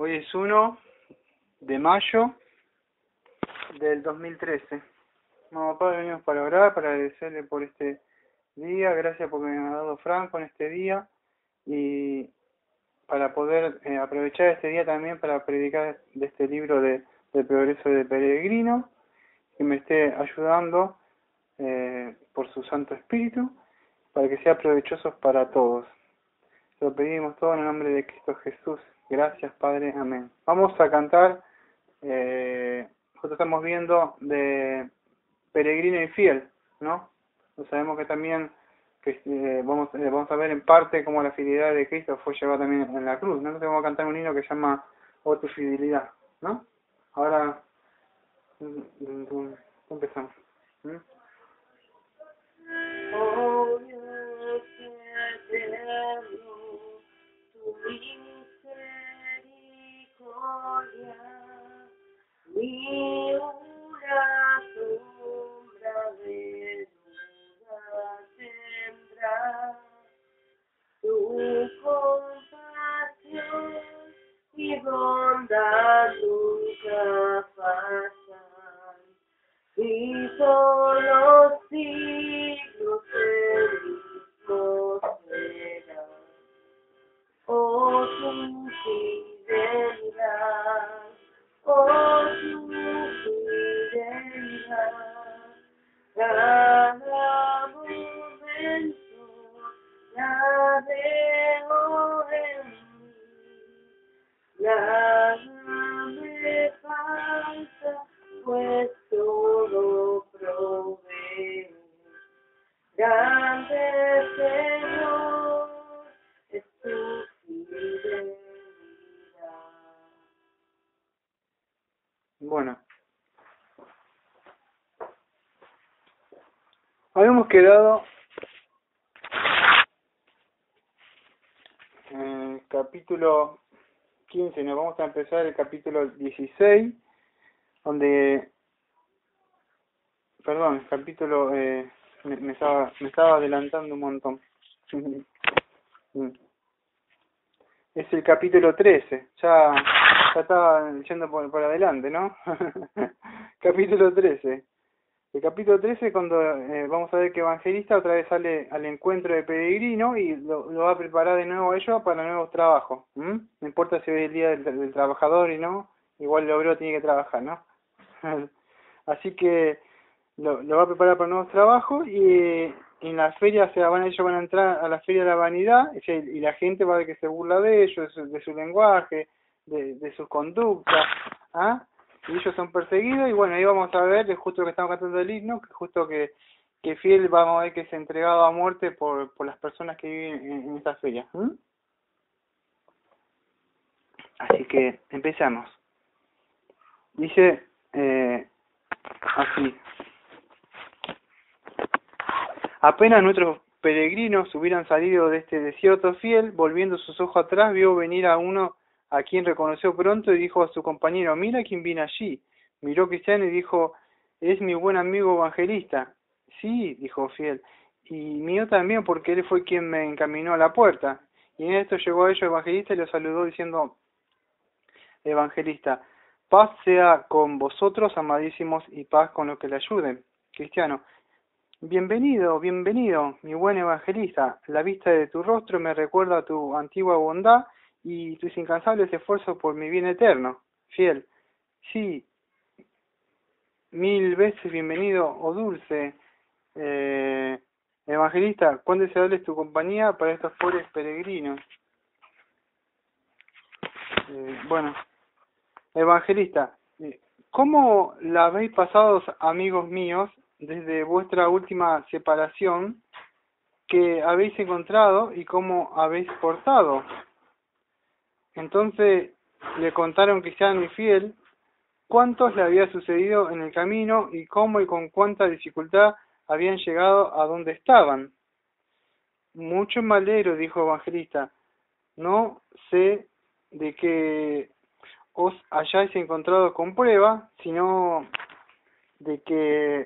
Hoy es 1 de mayo del 2013. Mamá, Padre, venimos para orar, para agradecerle por este día. Gracias porque me ha dado Franco en este día y para poder aprovechar este día también para predicar de este libro del progreso del peregrino, que me esté ayudando por su Santo Espíritu, para que sea provechoso para todos. Lo pedimos todo en el nombre de Cristo Jesús. Gracias, Padre. Amén. Vamos a cantar, justo estamos viendo de Peregrino y Fiel, ¿no? Sabemos que también vamos a ver en parte cómo la fidelidad de Cristo fue llevada también en la cruz, ¿no? Entonces vamos a cantar un himno que se llama "Oh tu fidelidad", ¿no? Ahora empezamos. Oh Dios eterno, tu misericordia, ni una sombra de duda tendrá. Tu compasión y bondad nunca pasan, y son los siglos el mismo será. Oh tu fidelidad, oh tu fidelidad, cada momento la veo en mí, nada me falta, pues todo provee. Grande Señor es tu fidelidad. Bueno, habíamos quedado en el capítulo 15, nos vamos a empezar el capítulo 16, donde, perdón, el capítulo, me estaba adelantando un montón. Es el capítulo 13, ya estaba yendo por adelante, ¿no? Capítulo 13. El capítulo 13 cuando vamos a ver que Evangelista otra vez sale al encuentro de Peregrino y lo va a preparar de nuevo a ellos para nuevos trabajos. No importa si hoy es el día del trabajador y no, igual el obrero tiene que trabajar, ¿no? Así que lo va a preparar para nuevos trabajos y en la feria ellos van a entrar a la feria de la vanidad y la gente va a ver que se burla de ellos, de su lenguaje, de sus conductas, ¿ah? Y ellos son perseguidos y bueno, ahí vamos a ver, es justo que estamos cantando el himno, que justo que Fiel vamos a ver que es entregado a muerte por las personas que viven en esta feria. Así que empezamos. Dice así: apenas nuestros peregrinos hubieran salido de este desierto, Fiel, volviendo sus ojos atrás, vio venir a uno a quien reconoció pronto y dijo a su compañero: mira quién viene allí. Miró Cristiano y dijo: es mi buen amigo Evangelista. Sí, dijo Fiel, y mío también, porque él fue quien me encaminó a la puerta. Y en esto llegó a ellos Evangelista y los saludó diciendo: Evangelista, paz sea con vosotros, amadísimos, y paz con los que le ayuden. Cristiano: bienvenido, bienvenido, mi buen Evangelista. La vista de tu rostro me recuerda a tu antigua bondad y tus incansables esfuerzos por mi bien eterno. Fiel: sí, mil veces bienvenido, oh dulce Evangelista. Cuán deseable es tu compañía para estos pobres peregrinos. Bueno, Evangelista, ¿cómo la habéis pasado, amigos míos, desde vuestra última separación? ¿Qué habéis encontrado y cómo habéis portado? Entonces le contaron Cristiano y Fiel cuántos le había sucedido en el camino y cómo y con cuánta dificultad habían llegado a donde estaban. Mucho me alegro, dijo Evangelista. No sé de que os hayáis encontrado con prueba, sino de que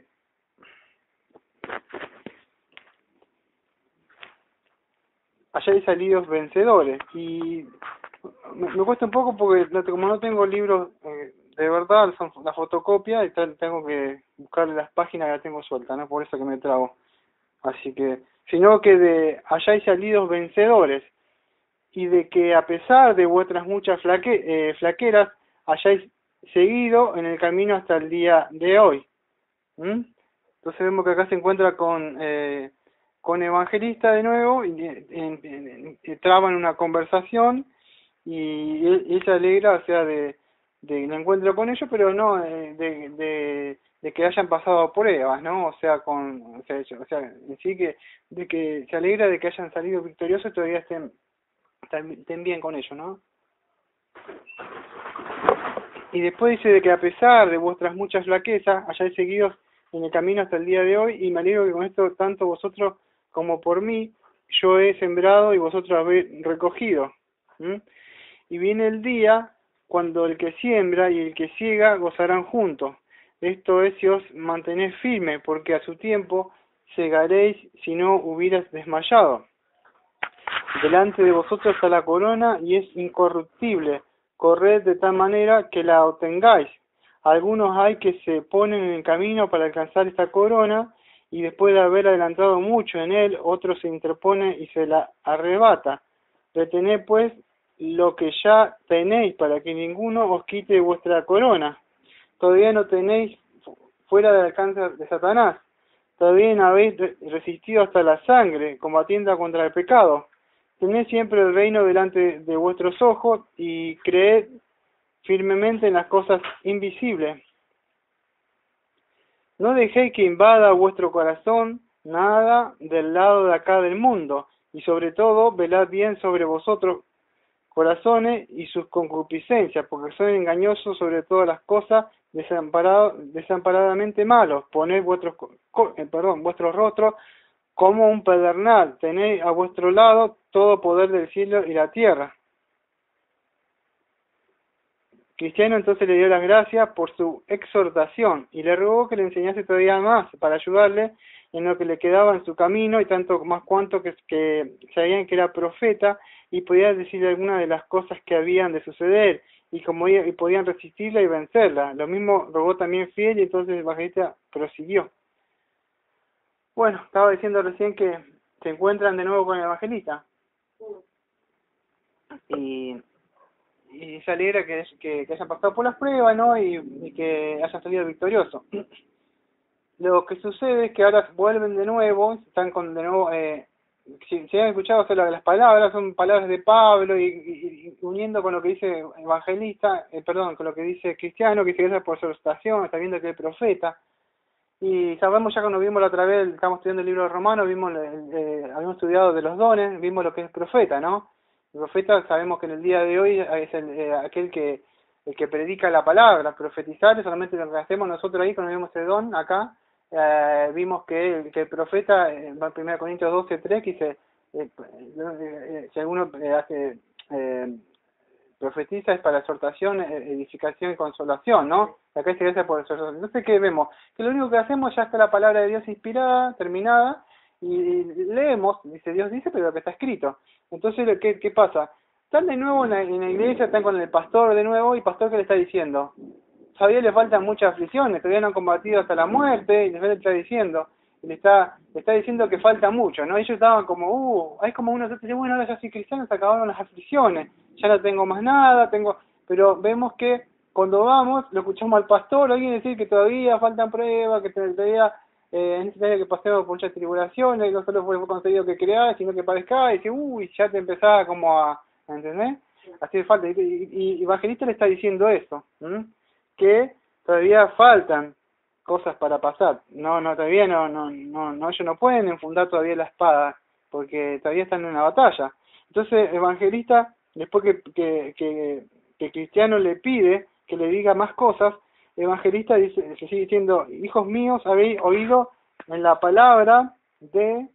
hayáis salido vencedores. Y me cuesta un poco porque como no tengo libros de verdad, son la fotocopia y tengo que buscar las páginas que la tengo suelta, ¿no? Por eso que me trago. Así que, sino que de hayáis salido vencedores y de que a pesar de vuestras muchas flaqueras hayáis seguido en el camino hasta el día de hoy. ¿Mm? Entonces vemos que acá se encuentra con Evangelista de nuevo y traban una conversación y él se alegra, o sea, de el encuentro con ellos, pero no de que hayan pasado pruebas, ¿no? O sea, en sí que de que se alegra de que hayan salido victoriosos y todavía estén bien con ellos, ¿no? Y después dice de que a pesar de vuestras muchas flaquezas hayáis seguido en el camino hasta el día de hoy, y me alegro que con esto tanto vosotros como por mí yo he sembrado y vosotros habéis recogido. ¿Mm? Y viene el día cuando el que siembra y el que ciega gozarán juntos. Esto es si os mantenéis firmes, porque a su tiempo segaréis si no hubieras desmayado. Delante de vosotros está la corona y es incorruptible. Corred de tal manera que la obtengáis. Algunos hay que se ponen en el camino para alcanzar esta corona y después de haber adelantado mucho en él, otro se interpone y se la arrebata. Retened pues lo que ya tenéis para que ninguno os quite vuestra corona. Todavía no tenéis fuera del alcance de Satanás. Todavía no habéis resistido hasta la sangre, combatiendo contra el pecado. Tened siempre el reino delante de vuestros ojos y creed firmemente en las cosas invisibles. No dejéis que invada vuestro corazón nada del lado de acá del mundo, y sobre todo velad bien sobre vosotros corazones y sus concupiscencias, porque son engañosos sobre todas las cosas, desamparadamente malos. Poned vuestros rostros como un pedernal, tenéis a vuestro lado todo poder del cielo y la tierra. Cristiano entonces le dio las gracias por su exhortación y le rogó que le enseñase todavía más para ayudarle en lo que le quedaba en su camino, y tanto más cuanto que sabían que era profeta y podía decirle algunas de las cosas que habían de suceder y podían resistirla y vencerla. Lo mismo rogó también Fiel, y entonces el evangelista prosiguió. Bueno, estaba diciendo recién que se encuentran de nuevo con el evangelista y se alegra que hayan pasado por las pruebas, ¿no? Y que hayan salido victoriosos. Lo que sucede es que ahora vuelven de nuevo, están de nuevo, si han escuchado las palabras, son palabras de Pablo y uniendo con lo que dice Evangelista, con lo que dice Cristiano, que dice gracias por su exhortación, está viendo que es profeta. Y sabemos ya cuando vimos la otra vez, estamos estudiando el libro de Romanos, habíamos estudiado de los dones, vimos lo que es profeta, ¿no? El profeta sabemos que en el día de hoy es aquel el que predica la palabra. Profetizar es solamente lo que hacemos nosotros ahí cuando vimos el don acá. Vimos que el profeta, en 1 Corintios 12:3, que dice, si alguno profetiza es para exhortación, edificación y consolación, ¿no? Acá dice gracias por exhortación. Entonces, ¿qué vemos? Que lo único que hacemos, ya está la palabra de Dios inspirada, terminada, y leemos, dice Dios dice, pero lo que está escrito. Entonces, ¿qué pasa? Están de nuevo en la iglesia, están con el pastor de nuevo, y el pastor, ¿qué le está diciendo? Todavía le faltan muchas aflicciones, todavía no han combatido hasta la muerte, y le está diciendo, le está diciendo que falta mucho, ¿no? Ellos estaban como, hay como uno que dice, bueno, ahora ya soy cristiano, se acabaron las aflicciones, ya no tengo más nada, pero vemos que cuando vamos, lo escuchamos al pastor, alguien decir que todavía faltan pruebas, que todavía es necesario que pasemos por muchas tribulaciones, y no solo fue concedido que creáis, sino que parezcáis, y ya te empezaba como a ¿entendés? Así de falta, y Evangelista le está diciendo eso, que todavía faltan cosas para pasar, todavía no, ellos no pueden enfundar todavía la espada, porque todavía están en una batalla. Entonces Evangelista, después que Cristiano le pide que le diga más cosas, Evangelista se sigue diciendo, hijos míos, habéis oído en la palabra de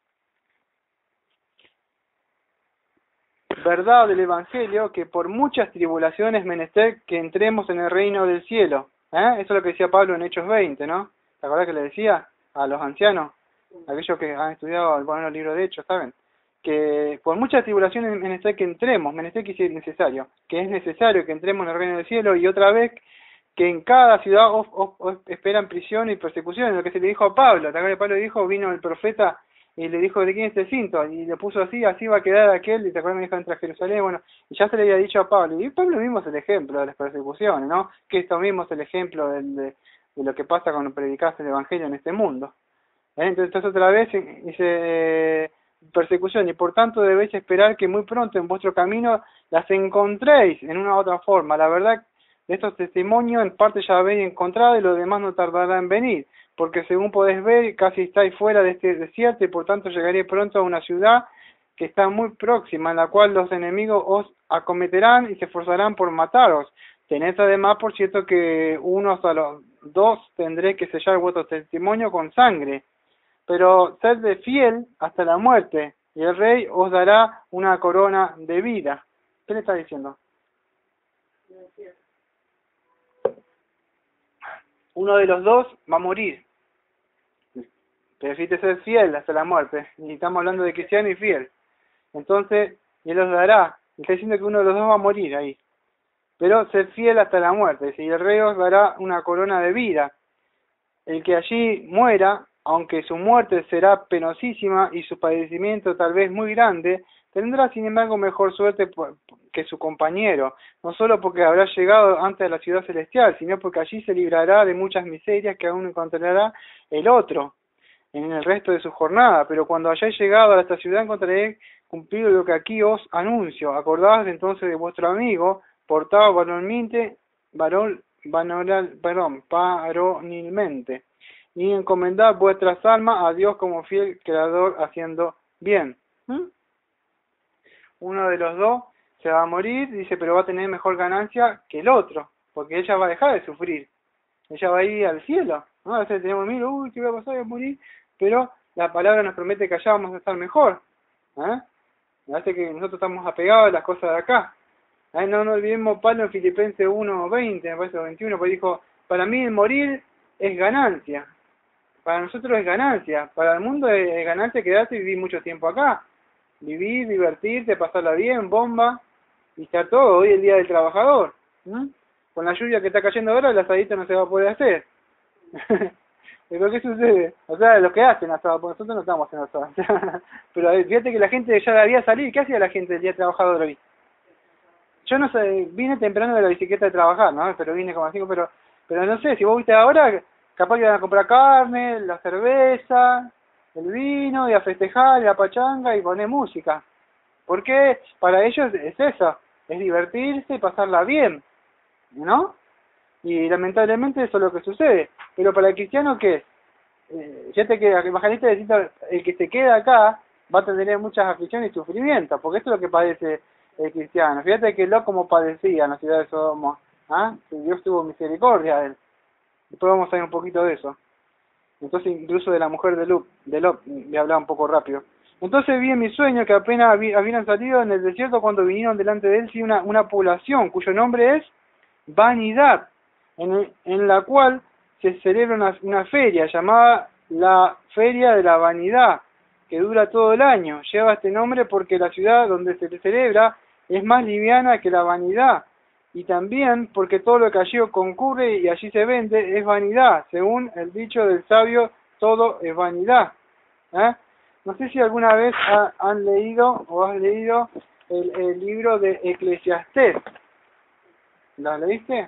verdad del Evangelio, que por muchas tribulaciones menester que entremos en el reino del cielo. Eso es lo que decía Pablo en Hechos 20, ¿no? ¿Te acordás que le decía a los ancianos? Aquellos que han estudiado el libro de Hechos, ¿saben? que por muchas tribulaciones menester que entremos, menester que es necesario que entremos en el reino del cielo, y otra vez que en cada ciudad os esperan prisión y persecución, lo que se le dijo a Pablo. ¿Te acuerdas que Pablo dijo, vino el profeta y le dijo, ¿de quién es este cinto? Y le puso así va a quedar aquel, y te acuerdas que dijo, entra a Jerusalén, bueno, y ya se le había dicho a Pablo, y Pablo mismo es el ejemplo de las persecuciones, ¿no? Que esto mismo es el ejemplo de lo que pasa cuando predicas el evangelio en este mundo. Entonces otra vez dice persecución, y por tanto debéis esperar que muy pronto en vuestro camino las encontréis en una u otra forma. La verdad, de estos testimonios en parte ya habéis encontrado, y lo demás no tardará en venir, porque según podéis ver, casi estáis fuera de este desierto, y por tanto llegaréis pronto a una ciudad que está muy próxima, en la cual los enemigos os acometerán y se esforzarán por mataros. Tened además, por cierto, que unos a los dos tendréis que sellar vuestro testimonio con sangre. Pero sed de fiel hasta la muerte, y el rey os dará una corona de vida. ¿Qué le está diciendo? Uno de los dos va a morir. Pero si te ser fiel hasta la muerte, y estamos hablando de cristiano y fiel. Entonces, y él os dará. Está diciendo que uno de los dos va a morir ahí. Pero sed fiel hasta la muerte, y el rey os dará una corona de vida. El que allí muera, aunque su muerte será penosísima y su padecimiento tal vez muy grande, tendrá sin embargo mejor suerte que su compañero, no solo porque habrá llegado antes a la ciudad celestial, sino porque allí se librará de muchas miserias que aún encontrará el otro en el resto de su jornada. Pero cuando hayáis llegado a esta ciudad encontraréis cumplido lo que aquí os anuncio. Acordaos entonces de vuestro amigo, portado varonilmente, y encomendad vuestras almas a Dios como fiel creador, haciendo bien. Uno de los dos se va a morir, dice, pero va a tener mejor ganancia que el otro, porque ella va a dejar de sufrir, ella va a ir al cielo, ¿no? A veces tenemos miedo, uy, ¿qué va a pasar? Voy a morir, pero la palabra nos promete que allá vamos a estar mejor, Me hace que nosotros estamos apegados a las cosas de acá. No nos olvidemos Pablo en Filipenses 1:20, me parece 21, pues dijo, para mí el morir es ganancia, para nosotros es ganancia, para el mundo es ganancia quedarse y vivir mucho tiempo acá, vivir, divertirte, pasarla bien, bomba, y está todo, hoy el día del trabajador, con la lluvia que está cayendo ahora el asadito no se va a poder hacer. ¿Pero qué sucede? O sea, los que hacen asado, porque nosotros no estamos haciendo asado. Pero fíjate que la gente ya debía salir. ¿Qué hacía la gente el día trabajador hoy? Yo no sé, vine temprano de la bicicleta de trabajar, ¿no? Pero vine como así, pero no sé, si vos viste ahora, capaz que van a comprar carne, la cerveza, el vino, y a festejar, y a pachanga, y poner música. Porque para ellos es eso, es divertirse y pasarla bien, ¿no? Y lamentablemente eso es lo que sucede. Pero para el cristiano, ¿qué es? Fíjate que el que se queda acá va a tener muchas aflicciones y sufrimientos, porque esto es lo que padece el cristiano. Fíjate que Lot como padecía en la ciudad de Sodoma, que Dios tuvo misericordia de él. Después vamos a ver un poquito de eso. Entonces, incluso de la mujer de Lot, voy a hablar un poco rápido. Entonces vi en mi sueño que apenas habían salido en el desierto cuando vinieron delante de él una población cuyo nombre es Vanidad, en la cual se celebra una feria llamada la Feria de la Vanidad, que dura todo el año. Lleva este nombre porque la ciudad donde se celebra es más liviana que la vanidad, y también porque todo lo que allí concurre y allí se vende es vanidad. Según el dicho del sabio, todo es vanidad. No sé si alguna vez han leído o has leído el libro de Eclesiastés. ¿Lo leíste?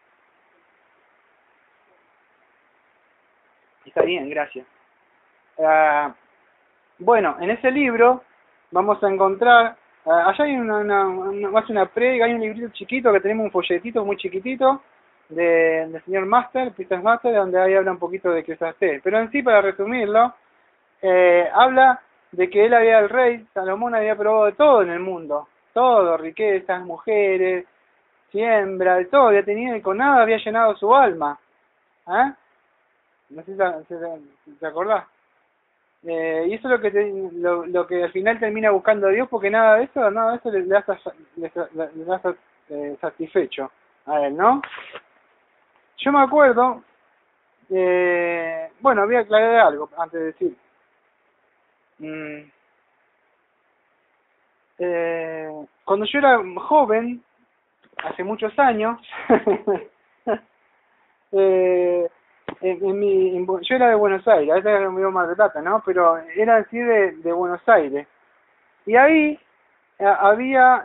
Está bien, gracias. Bueno, en ese libro vamos a encontrar, allá hay una prega, hay un librito chiquito que tenemos, un folletito muy chiquitito del señor Master, Peter Master, donde ahí habla un poquito de Eclesiastés. Pero en sí, para resumirlo, habla de que el rey Salomón había probado de todo en el mundo, todo, riquezas, mujeres, siembra, de todo había tenido, y con nada había llenado su alma. No sé si te acordás. Y eso es lo que al final termina buscando a Dios, porque nada de eso le hace satisfecho a él, ¿no? Yo me acuerdo, bueno, voy a aclarar algo antes de decir. cuando yo era joven, hace muchos años, yo era de Buenos Aires, ahora era medio Mar del Plata, ¿no? Pero era así de Buenos Aires. Y ahí había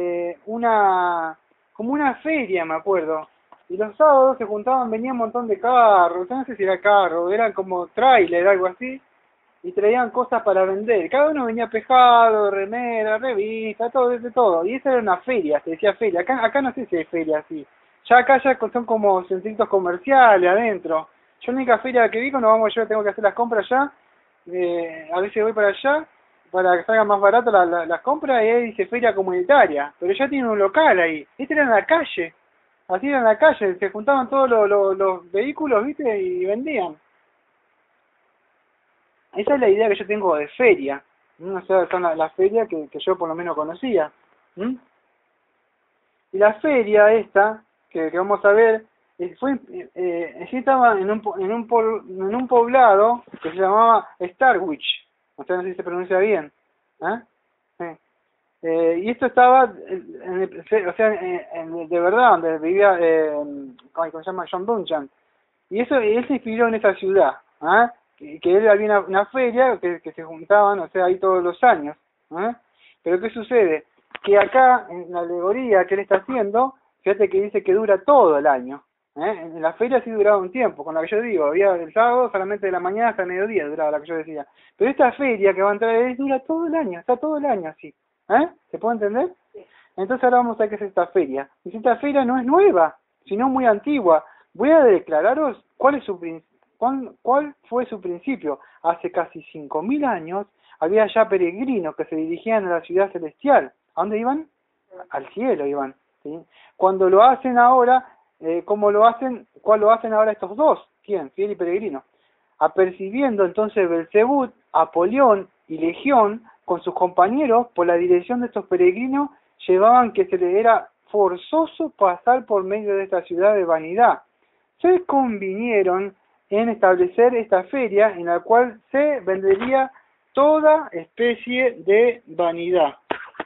como una feria, me acuerdo. Y los sábados se juntaban, venía un montón de carros, no sé si era carro, eran como tráiler, algo así, y traían cosas para vender. Cada uno venía pejado, remera, revista, todo, de todo. Y esa era una feria, se decía feria. Acá no sé si hay feria así. Ya acá ya son como centritos comerciales adentro. Yo la única feria que vi cuando vamos, yo tengo que hacer las compras allá. A veces voy para allá para que salga más barato las compras, y ahí dice feria comunitaria. Pero ya tiene un local ahí. Este era en la calle. Así era en la calle. Se juntaban todos los vehículos, ¿viste? Y vendían. Esa es la idea que yo tengo de feria. O sea, son las ferias que yo por lo menos conocía. ¿Mm? Y la feria esta, que vamos a ver, sí estaba en un poblado que se llamaba Starwich. O sea, no sé si se pronuncia bien. ¿Eh? Sí. Y esto estaba, de verdad, donde vivía, ¿cómo se llama? John Duncan. Y él se inspiró en esa ciudad. ¿Ah? Que él había una feria que se juntaban, o sea, ahí todos los años. ¿Eh? Pero ¿qué sucede? Que acá, en la alegoría que él está haciendo, fíjate que dice que dura todo el año. En la feria sí duraba un tiempo, con la que yo digo, había el sábado solamente de la mañana hasta el mediodía duraba la que yo decía. Pero esta feria que va a entrar él dura todo el año, está todo el año así. ¿Se puede entender? Sí. Entonces ahora vamos a ver qué es esta feria. Y esta feria no es nueva, sino muy antigua. Voy a declararos cuál fue su principio. Hace casi 5.000 años había ya peregrinos que se dirigían a la ciudad celestial. ¿A dónde iban? Al cielo iban. ¿Sí? Cuando lo hacen ahora, ¿cómo lo hacen? ¿Cuál lo hacen ahora estos dos? ¿Quién? Fiel y peregrino. Apercibiendo entonces Belcebú, Apolión y Legión, con sus compañeros, por la dirección de estos peregrinos, llevaban que se les era forzoso pasar por medio de esta ciudad de vanidad. Se convinieron en establecer esta feria en la cual se vendería toda especie de vanidad.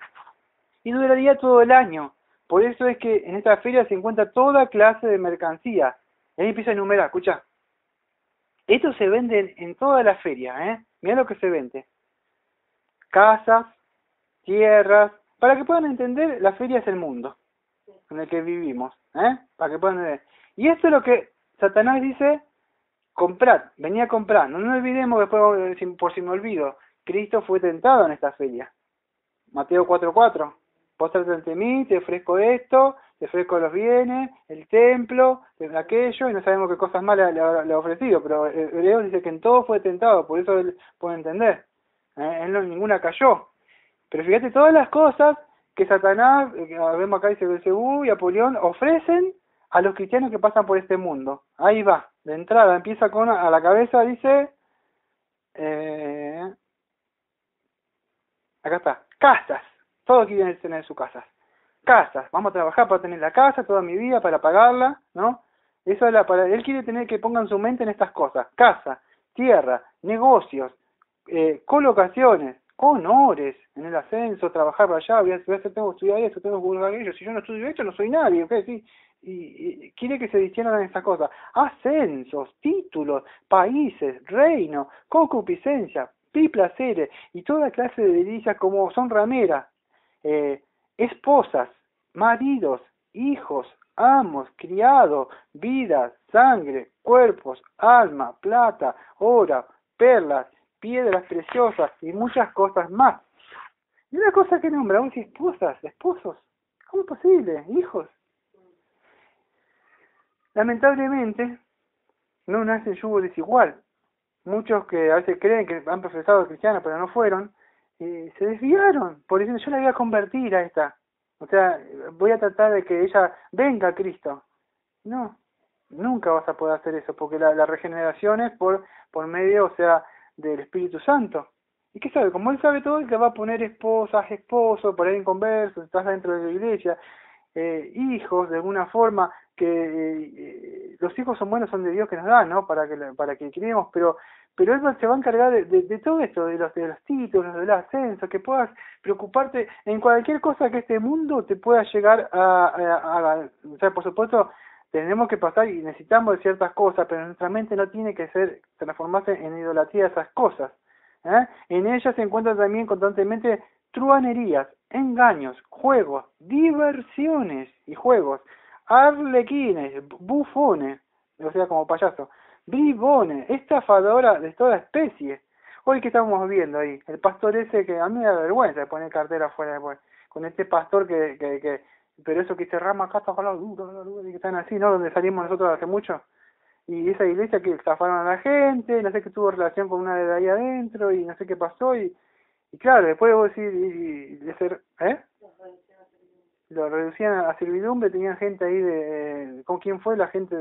Y duraría todo el año. Por eso es que en esta feria se encuentra toda clase de mercancía. Y ahí empieza a enumerar, escucha. Esto se vende en toda la feria, ¿eh? Mirá lo que se vende. Casas, tierras, para que puedan entender, la feria es el mundo en el que vivimos, para que puedan entender. Y esto es lo que Satanás dice, comprad, venía a comprar. No nos olvidemos, después, por si me olvido, Cristo fue tentado en esta feria. Mateo 4:4. Póstrate ante mí, te ofrezco esto, te ofrezco los bienes, el templo, aquello, y no sabemos qué cosas malas le ha ofrecido, pero Hebreos dice que en todo fue tentado, por eso él puede entender. Él no, ninguna cayó. Pero fíjate todas las cosas que Satanás, vemos acá dice Belcebú y Apolión, ofrecen a los cristianos que pasan por este mundo. Ahí va, de entrada, empieza con, a la cabeza dice, acá está, casas. Todos quieren tener sus casas. Casas, vamos a trabajar para tener la casa toda mi vida, para pagarla, ¿no? Eso es él quiere tener que pongan su mente en estas cosas. Casa, tierra, negocios, colocaciones, honores, en el ascenso, trabajar para allá, tengo que estudiar eso, tengo que buscar aquello. Si yo no estudio esto, no soy nadie, ¿ok? Sí. Y quiere que se distingan en esas cosas. Ascensos, títulos, países, reino, concupiscencia, placeres y toda clase de delicias como son rameras, esposas, maridos, hijos, amos, criados, vidas, sangre, cuerpos, alma, plata, oro, perlas, piedras preciosas y muchas cosas más. Y una cosa que nombramos esposas, esposos, ¿cómo es posible? Hijos. Lamentablemente, no nace el yugo desigual. Muchos que a veces creen que han profesado cristianos pero no fueron, se desviaron, por diciendo yo la voy a convertir a esta. O sea, voy a tratar de que ella venga a Cristo. No, nunca vas a poder hacer eso, porque la regeneración es por medio, o sea, del Espíritu Santo. ¿Y qué sabe? Como él sabe todo, él te va a poner esposas, esposos, por ahí en converso, estás dentro de la iglesia, hijos, de alguna forma, que los hijos son buenos, son de Dios que nos da, ¿no? Para que criemos, pero pero él se va a encargar de todo esto, de los títulos, del ascenso, que puedas preocuparte en cualquier cosa que este mundo te pueda llegar o sea, por supuesto, tenemos que pasar y necesitamos de ciertas cosas, pero nuestra mente no tiene que transformarse en idolatría de esas cosas. En ella se encuentran también constantemente truhanerías, engaños, juegos, diversiones y juegos, arlequines, bufones, o sea, como payaso, bribones, estafadora de toda especie. Hoy que estamos viendo ahí, el pastor ese que a mí me da vergüenza de poner cartera afuera después, con este pastor pero eso que se rama acá, está duro, que están así, ¿no? Donde salimos nosotros hace mucho. Y esa iglesia que estafaron a la gente, no sé qué tuvo relación con una de ahí adentro, y no sé qué pasó, y claro, después vos decís, lo reducían a servidumbre, tenían gente ahí ¿con quién fue la gente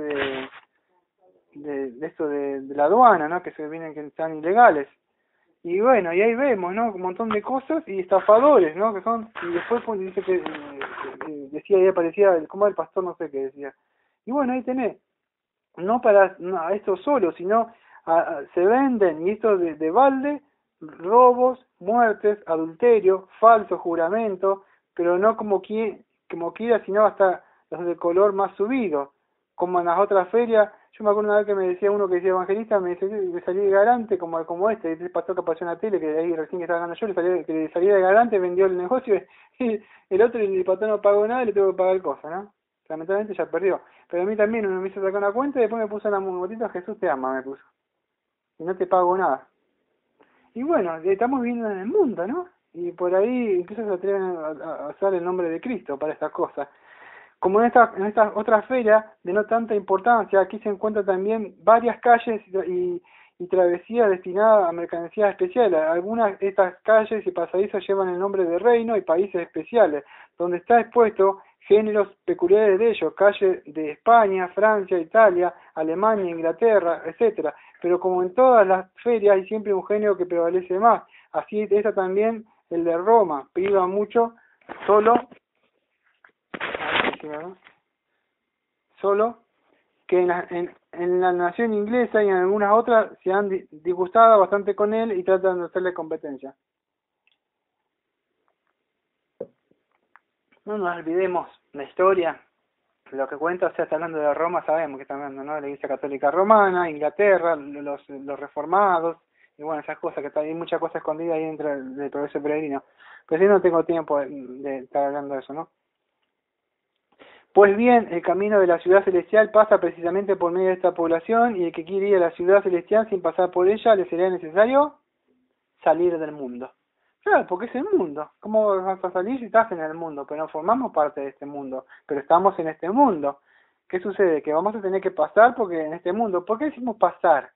de esto de la aduana, ¿no? Que están ilegales. Y bueno, y ahí vemos, ¿no? Un montón de cosas y estafadores, ¿no? Que son, y después dice que decía ahí aparecía, como el pastor, no sé qué decía. Y bueno, ahí tenés, no para esto solo, sino se venden, y esto de balde, robos, muertes, adulterio, falso juramento, pero no como quiera, sino hasta los de color más subido, como en las otras ferias. Yo me acuerdo una vez que me decía uno que decía evangelista, me decía que salí de garante como este pastor que apareció en la tele, que de ahí recién que estaba hablando yo, que salía de garante, vendió el negocio, y el otro, el pastor no pagó nada y le tuvo que pagar cosas, ¿no? Lamentablemente ya perdió. Pero a mí también uno me hizo sacar una cuenta y después me puso una motita, Jesús te ama, me puso. Y no te pago nada. Y bueno, estamos viviendo en el mundo, ¿no? Y por ahí incluso se atreven a usar el nombre de Cristo para estas cosas. Como en esta otra feria de no tanta importancia, aquí se encuentran también varias calles y travesías destinadas a mercancías especiales. Algunas de estas calles y pasadizos llevan el nombre de reino y países especiales, donde está expuesto géneros peculiares de ellos, calles de España, Francia, Italia, Alemania, Inglaterra, etcétera. Pero como en todas las ferias hay siempre un género que prevalece más. Así esta también, el de Roma, priva mucho solo que en la nación inglesa y en algunas otras se han disgustado bastante con él y tratan de hacerle competencia. No nos olvidemos la historia, lo que cuenta, o sea, está hablando de Roma, sabemos que está hablando, ¿no? De la Iglesia Católica Romana, Inglaterra, los reformados, y bueno, esas cosas, hay muchas cosas escondidas ahí dentro del progreso peregrino. Pero sí no tengo tiempo de estar hablando de eso, ¿no? Pues bien, el camino de la ciudad celestial pasa precisamente por medio de esta población, y el que quiere ir a la ciudad celestial sin pasar por ella, le sería necesario salir del mundo. Claro, porque es el mundo. ¿Cómo vas a salir si estás en el mundo? Pero no formamos parte de este mundo, pero estamos en este mundo. ¿Qué sucede? Que vamos a tener que pasar porque en este mundo. ¿Por qué decimos pasar?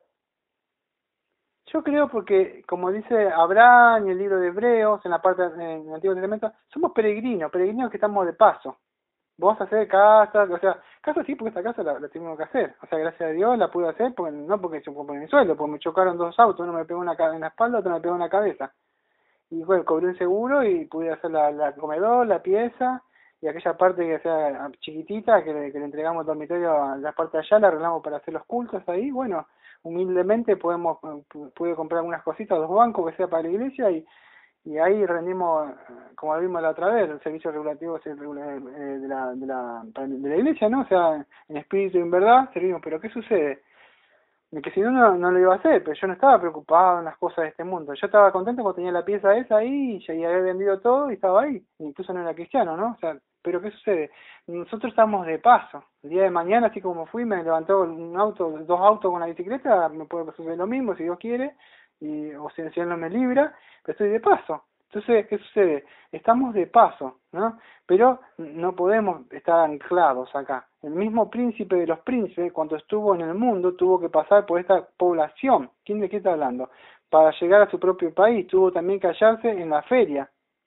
Yo creo porque, como dice Abraham y el libro de Hebreos, en el Antiguo Testamento, somos peregrinos que estamos de paso. Vos hacer casa, o sea, casa sí, porque esta casa la tengo que hacer. O sea, gracias a Dios la pude hacer, no porque yo por mi sueldo, porque me chocaron dos autos, uno me pegó en la espalda, otro me pegó en la cabeza. Y bueno, cobré un seguro y pude hacer la comedor, la pieza, y aquella parte que sea chiquitita, que le entregamos el dormitorio a la parte de allá, la arreglamos para hacer los cultos ahí. Bueno, humildemente pude comprar algunas cositas, 2 bancos que sea para la iglesia, y ahí rendimos, como vimos la otra vez, el servicio regulativo de la iglesia, ¿no? O sea, en espíritu y en verdad servimos. Pero ¿qué sucede? Que si no lo iba a hacer, pero yo no estaba preocupado en las cosas de este mundo. Yo estaba contento cuando tenía la pieza esa ahí y ya había vendido todo y estaba ahí. Incluso no era cristiano, ¿no? O sea, pero ¿qué sucede? Nosotros estamos de paso. El día de mañana, así como fui, me levantó 2 autos con la bicicleta, me puede suceder lo mismo si Dios quiere, o si Él no me libra, pero estoy de paso. Entonces, ¿qué sucede? Estamos de paso, ¿no? Pero no podemos estar anclados acá. El mismo príncipe de los príncipes, cuando estuvo en el mundo, tuvo que pasar por esta población. ¿De qué está hablando? Para llegar a su propio país, tuvo también que hallarse en la feria.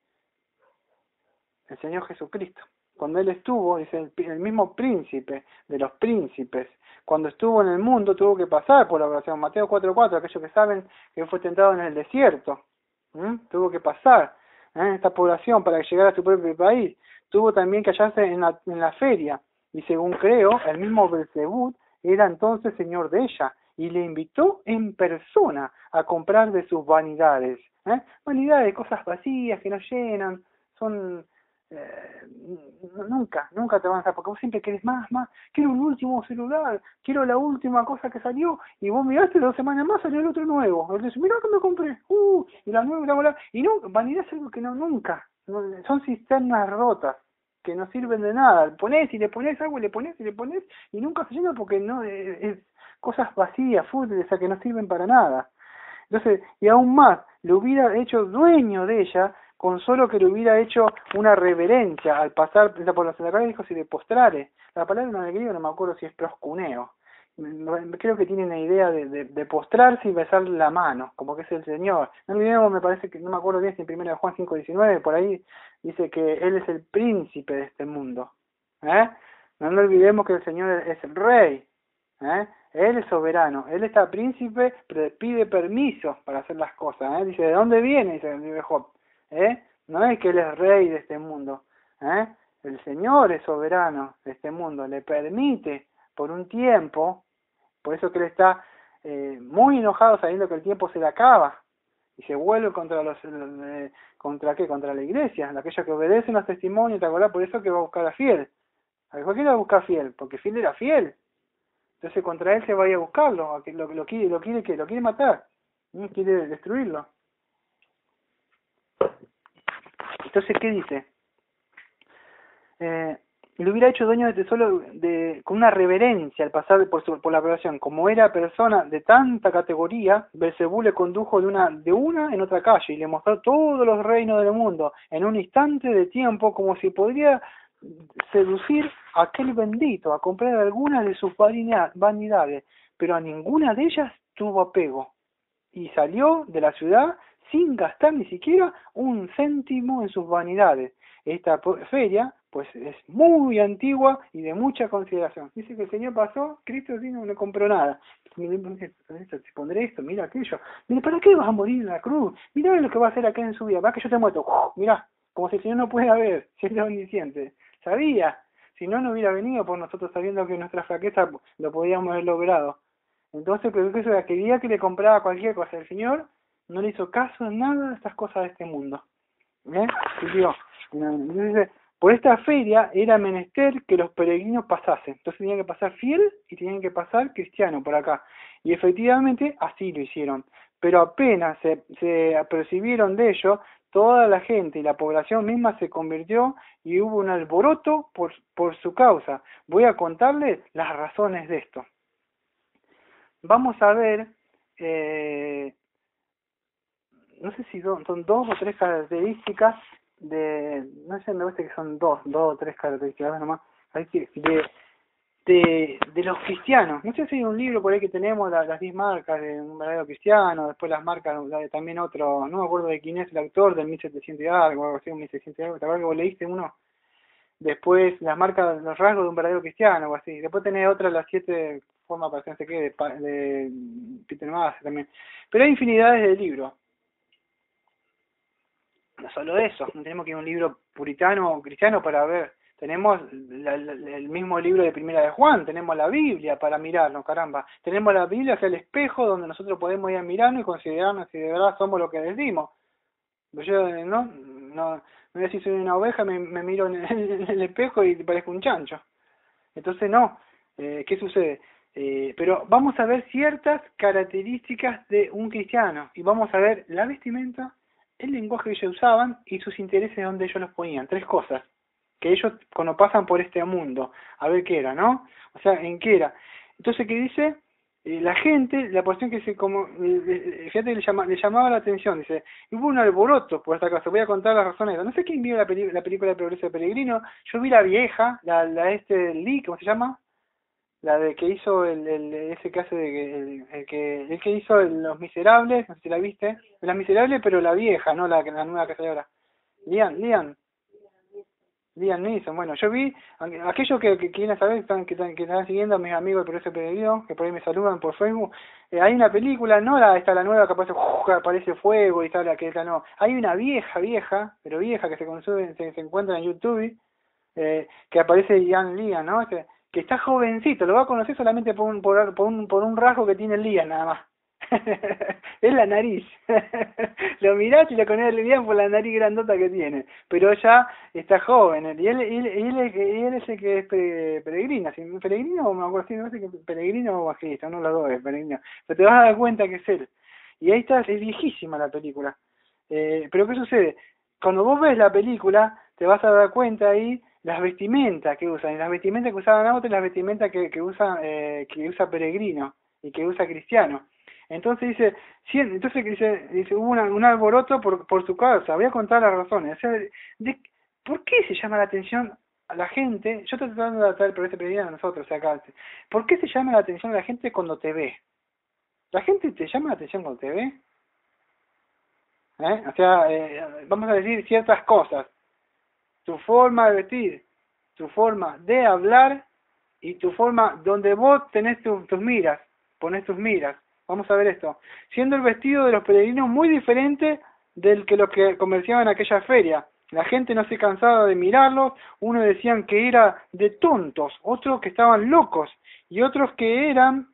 El Señor Jesucristo. Cuando Él estuvo, dice el mismo príncipe de los príncipes, cuando estuvo en el mundo, tuvo que pasar por la oración. Mateo 4:4, aquellos que saben que fue tentado en el desierto. Tuvo que pasar esta población para llegar a su propio país. Tuvo también que hallarse en la feria, y según creo, el mismo Belzebú era entonces señor de ella, y le invitó en persona a comprar de sus vanidades. Vanidades, cosas vacías que no llenan, son... nunca te van a dar, porque vos siempre querés más, quiero el último celular, quiero la última cosa que salió, y vos miraste 2 semanas más, salió el otro nuevo, entonces mirá que me compré, y la nueva, y no, vanidad es algo que nunca, son cisternas rotas, que no sirven de nada, ponés y le pones algo, y le pones y le pones, y nunca se llena porque no, es cosas vacías, fútiles, o sea, que no sirven para nada. Entonces, y aún más, le hubiera hecho dueño de ella, con solo que le hubiera hecho una reverencia al pasar por la sinagoga, dijo si le postrare. La palabra en griego no me acuerdo si es proscuneo. Creo que tiene una idea de postrarse y besar la mano, como que es el Señor. No olvidemos, me parece que, no me acuerdo bien si en 1 Juan 5:19, por ahí dice que Él es el príncipe de este mundo. No olvidemos que el Señor es el rey. Él es soberano, él está príncipe, pero pide permiso para hacer las cosas. Dice, ¿de dónde viene? Dice Job. No es que él es rey de este mundo. El Señor es soberano de este mundo, le permite por un tiempo, por eso que él está muy enojado sabiendo que el tiempo se le acaba y se vuelve contra contra la iglesia, aquellos que obedecen los testimonios, ¿te acordás? Por eso que va a buscar a Fiel. ¿A qué va a buscar Fiel? Porque Fiel era fiel. Entonces contra él se vaya a buscarlo, lo quiere matar, quiere destruirlo. Entonces, ¿qué dice? Le hubiera hecho dueño de tesoro con una reverencia al pasar por la aprobación. Como era persona de tanta categoría, Belcebú le condujo de una en otra calle y le mostró todos los reinos del mundo en un instante de tiempo, como si podría seducir a aquel bendito a comprar algunas de sus vanidades, pero a ninguna de ellas tuvo apego y salió de la ciudad sin gastar ni siquiera un céntimo en sus vanidades. Esta feria pues es muy antigua y de mucha consideración. Dice que el Señor pasó, Cristo sí no compró nada. Se pondré esto, mira aquello. Mira, ¿para qué vas a morir en la cruz? Mira lo que va a hacer acá en su vida. Va que yo te muerto. Mira, como si el Señor no pudiera ver, si es omnisciente. Sabía, si no, no hubiera venido por nosotros sabiendo que nuestra fraqueza lo podíamos haber logrado. Entonces, pero que eso era, quería que le comprara cualquier cosa. El Señor no le hizo caso en nada de estas cosas de este mundo. Y digo, entonces, por esta feria era menester que los peregrinos pasasen. Entonces tenían que pasar fiel y tenían que pasar cristiano por acá. Y efectivamente así lo hicieron. Pero apenas se apercibieron de ello, toda la gente y la población misma se convirtió y hubo un alboroto por su causa. Voy a contarles las razones de esto. Vamos a ver, no sé si son 2 o 3 características no sé, me parece que son 2 o 3 características nomás, de los cristianos. No sé si hay un libro por ahí que tenemos, las 10 marcas de un verdadero cristiano, después las marcas, también otro, no me acuerdo de quién es el autor, del 1700 y algo así, 1600 y algo, ¿te acuerdas que vos leíste uno? Después las marcas, los rasgos de un verdadero cristiano, o así. Después tenés otra, las 7 formas para que no sé qué, de Peter Maas también. Pero hay infinidades de libros. No solo eso, no tenemos que ir a un libro puritano o cristiano para ver. Tenemos el mismo libro de Primera de Juan, tenemos la Biblia para mirarnos, caramba. Tenemos la Biblia que es el espejo donde nosotros podemos ir a mirarnos y considerarnos si de verdad somos lo que decimos. Yo no sé si soy una oveja, me miro en el espejo y parezco un chancho. Entonces no, ¿qué sucede? Pero vamos a ver ciertas características de un cristiano y vamos a ver la vestimenta, el lenguaje que ellos usaban y sus intereses donde ellos los ponían. 3 cosas que ellos cuando pasan por este mundo, a ver qué era, ¿no? O sea, ¿en qué era? Entonces, ¿qué dice? La gente, la porción que fíjate, le llamaba la atención, dice, hubo un alboroto por esta casa, voy a contar las razones. No sé quién vio la película de Progreso de Peregrino, yo vi la vieja, Lee, ¿cómo se llama? La de que hizo ese que hace el que hizo Los Miserables, no sé si la viste, La Miserable, pero la vieja, no la nueva que sale ahora. Liam Neeson. Bueno, yo vi, aquellos que quieren saber, que están siguiendo a mis amigos del Progreso Peregrino, que por ahí me saludan por Facebook, hay una película, no la nueva que aparece fuego y tal, que esta no. Hay una vieja, pero vieja, que se encuentra en YouTube, que aparece Ian Liam, ¿no? Que que está jovencito, lo va a conocer solamente por un rasgo que tiene Elías nada más. Es la nariz. Lo mirás y lo conoces Elías por la nariz grandota que tiene, pero ya está joven, y él es el que es peregrino, si peregrino o me acuerdo, no sé qué, peregrino o bajista, no los dos es peregrino, pero te vas a dar cuenta que es él. Y ahí está, es viejísima la película. Pero ¿qué sucede? Cuando vos ves la película, te vas a dar cuenta ahí las vestimentas que usan, y las vestimentas que usaban autos y las vestimentas que usa Peregrino y que usa Cristiano. Entonces dice hubo un alboroto por su causa. Voy a contar las razones. O sea, ¿por qué se llama la atención a la gente? Yo estoy tratando de adaptar el progreso peregrino a nosotros acá. ¿Por qué se llama la atención a la gente cuando te ve? ¿La gente te llama la atención cuando te ve? O sea, vamos a decir ciertas cosas. Tu forma de vestir, tu forma de hablar y tu forma donde vos tenés tus miras, ponés tus miras. Vamos a ver esto. Siendo el vestido de los peregrinos muy diferente del que los que comerciaban en aquella feria. La gente no se cansaba de mirarlos, unos decían que era de tontos, otros que estaban locos y otros que eran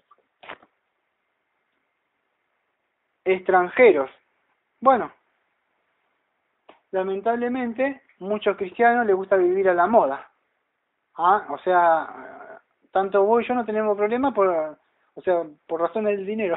extranjeros. Bueno, lamentablemente, muchos cristianos les gusta vivir a la moda. O sea, tanto vos y yo no tenemos problema por razones del dinero.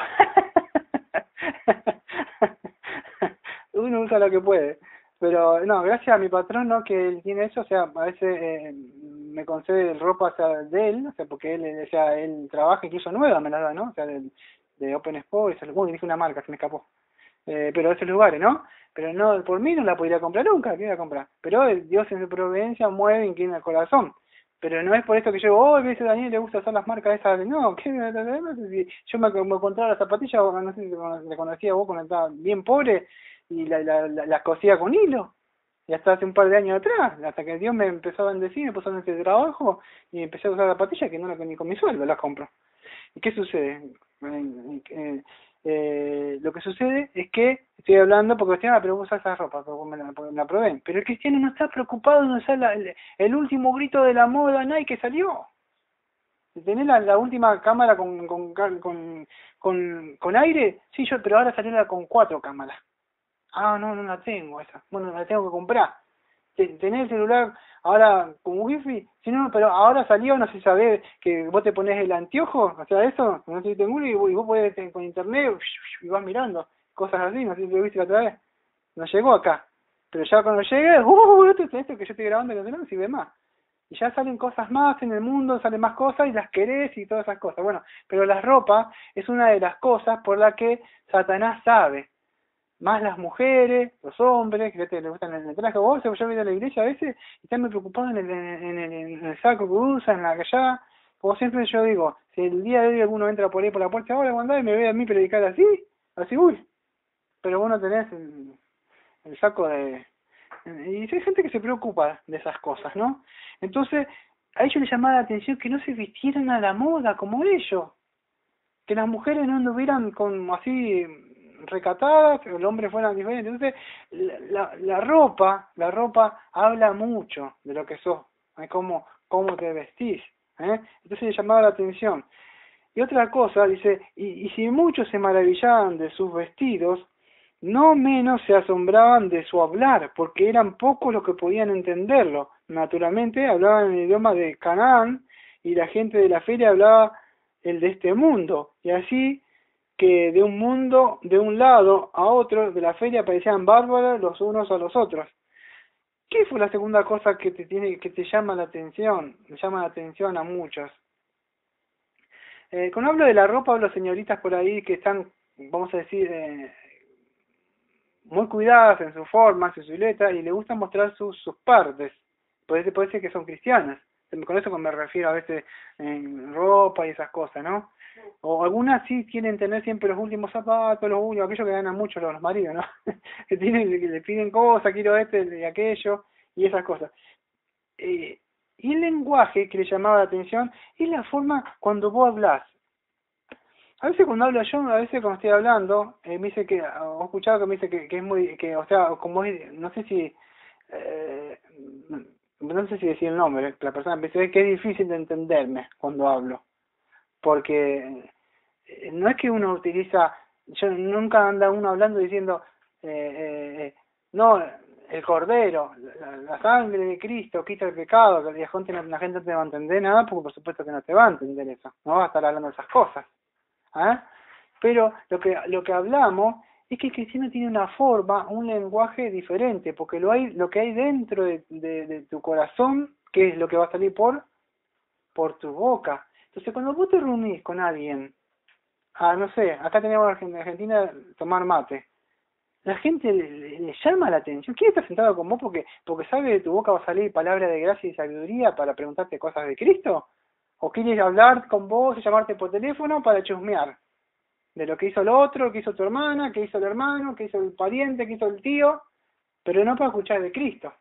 Uno usa lo que puede. Pero no, gracias a mi patrón, ¿no? Que él tiene eso, o sea, a veces me concede ropa de él, o sea, porque él trabaja incluso nueva, me la da, ¿no? O sea, de Open Expo, dije una marca, se me escapó. Pero de esos lugares, ¿no? Pero no, por mí no la podría comprar nunca, ¿qué iba a comprar? Pero Dios en su providencia mueve, inclina el corazón. Pero no es por esto que yo, dice Daniel, le gusta usar las marcas esas. No, ¿qué? No sé si yo me encontraba las zapatillas, no sé si le conocía a vos cuando estaba bien pobre y las cosía con hilo. Y hasta hace un par de años atrás, hasta que Dios me empezó a bendecir, me puso en este trabajo y empecé a usar zapatillas que no ni con mi sueldo las compro. ¿Y qué sucede? Lo que sucede es que estoy hablando porque Cristiano, pero vos usás esa ropa, porque me la probé. Pero el cristiano no está preocupado en usar el último grito de la moda Nike que salió. ¿Tenés la última cámara con aire? Sí, pero ahora salió con 4 cámaras. No la tengo esa. Bueno, la tengo que comprar. ¿Tenés el celular ahora con wifi? Sí, no, pero ahora salió, no sé si sabés que vos te pones el anteojo, o sea, eso, no sé si te muere y vos podés con internet y vas mirando, cosas así, no sé si lo viste la otra vez. No llegó acá. Pero ya cuando llegue, esto que yo estoy grabando, que no sirve más. Y ya salen cosas más en el mundo, salen más cosas y las querés y todas esas cosas. Bueno, pero la ropa es una de las cosas por la que Satanás sabe. Más las mujeres, los hombres, que les gustan el traje. Vos, yo voy a la iglesia a veces y están muy preocupados en el saco que usan, en la que allá. Como siempre yo digo, si el día de hoy alguno entra por ahí por la puerta, ahora cuando y me ve a mí predicar así, uy. Pero vos no tenés el saco de... Y hay gente que se preocupa de esas cosas, ¿no? Entonces, a ellos les llamaba la atención que no se vistieran a la moda como ellos. Que las mujeres no anduvieran así recatadas, el hombre fuera diferente. Entonces, la ropa habla mucho de lo que sos, cómo te vestís. Entonces le llamaba la atención. Y otra cosa, dice, y si muchos se maravillaban de sus vestidos, no menos se asombraban de su hablar, porque eran pocos los que podían entenderlo. Naturalmente hablaban en el idioma de Canaán, y la gente de la feria hablaba el de este mundo, y así que de un lado a otro de la feria parecían bárbaros los unos a los otros. ¿Qué fue la segunda cosa que te llama la atención? Me llama la atención a muchos. Cuando hablo de la ropa, hablo de señoritas por ahí que están, vamos a decir, muy cuidadas en su forma, en su silueta, y le gusta mostrar sus partes. Puede ser que son cristianas. Con eso me refiero a veces en ropa y esas cosas, ¿no? O algunas sí quieren tener siempre los últimos zapatos, los últimos, aquellos que ganan mucho los maridos, ¿no? que le piden cosas, quiero y aquello, y esas cosas. Y el lenguaje que le llamaba la atención es la forma cuando vos hablás. A veces cuando hablo yo, a veces cuando estoy hablando, me dice que, he escuchado que me dice que es muy, que, o sea, como es, no sé si, no sé si decir el nombre, la persona me dice que es difícil de entenderme cuando hablo, porque no es que uno utiliza, yo nunca anda uno hablando diciendo, no, el cordero, la sangre de Cristo quita el pecado, que la gente no te va a entender nada, porque por supuesto que no te va a entender eso, no va a estar hablando de esas cosas. ¿Ah? Pero lo que hablamos es que el cristiano tiene una forma, un lenguaje diferente, porque lo que hay dentro de tu corazón, que es lo que va a salir por tu boca. Entonces, cuando vos te reunís con alguien, no sé, acá tenemos en Argentina tomar mate, la gente le llama la atención. ¿Quiere estar sentado con vos porque sabe de tu boca va a salir palabra de gracia y sabiduría para preguntarte cosas de Cristo? ¿O quieres hablar con vos y llamarte por teléfono para chusmear de lo que hizo el otro, que hizo tu hermana, que hizo el hermano, que hizo el pariente, que hizo el tío, pero no para escuchar de Cristo?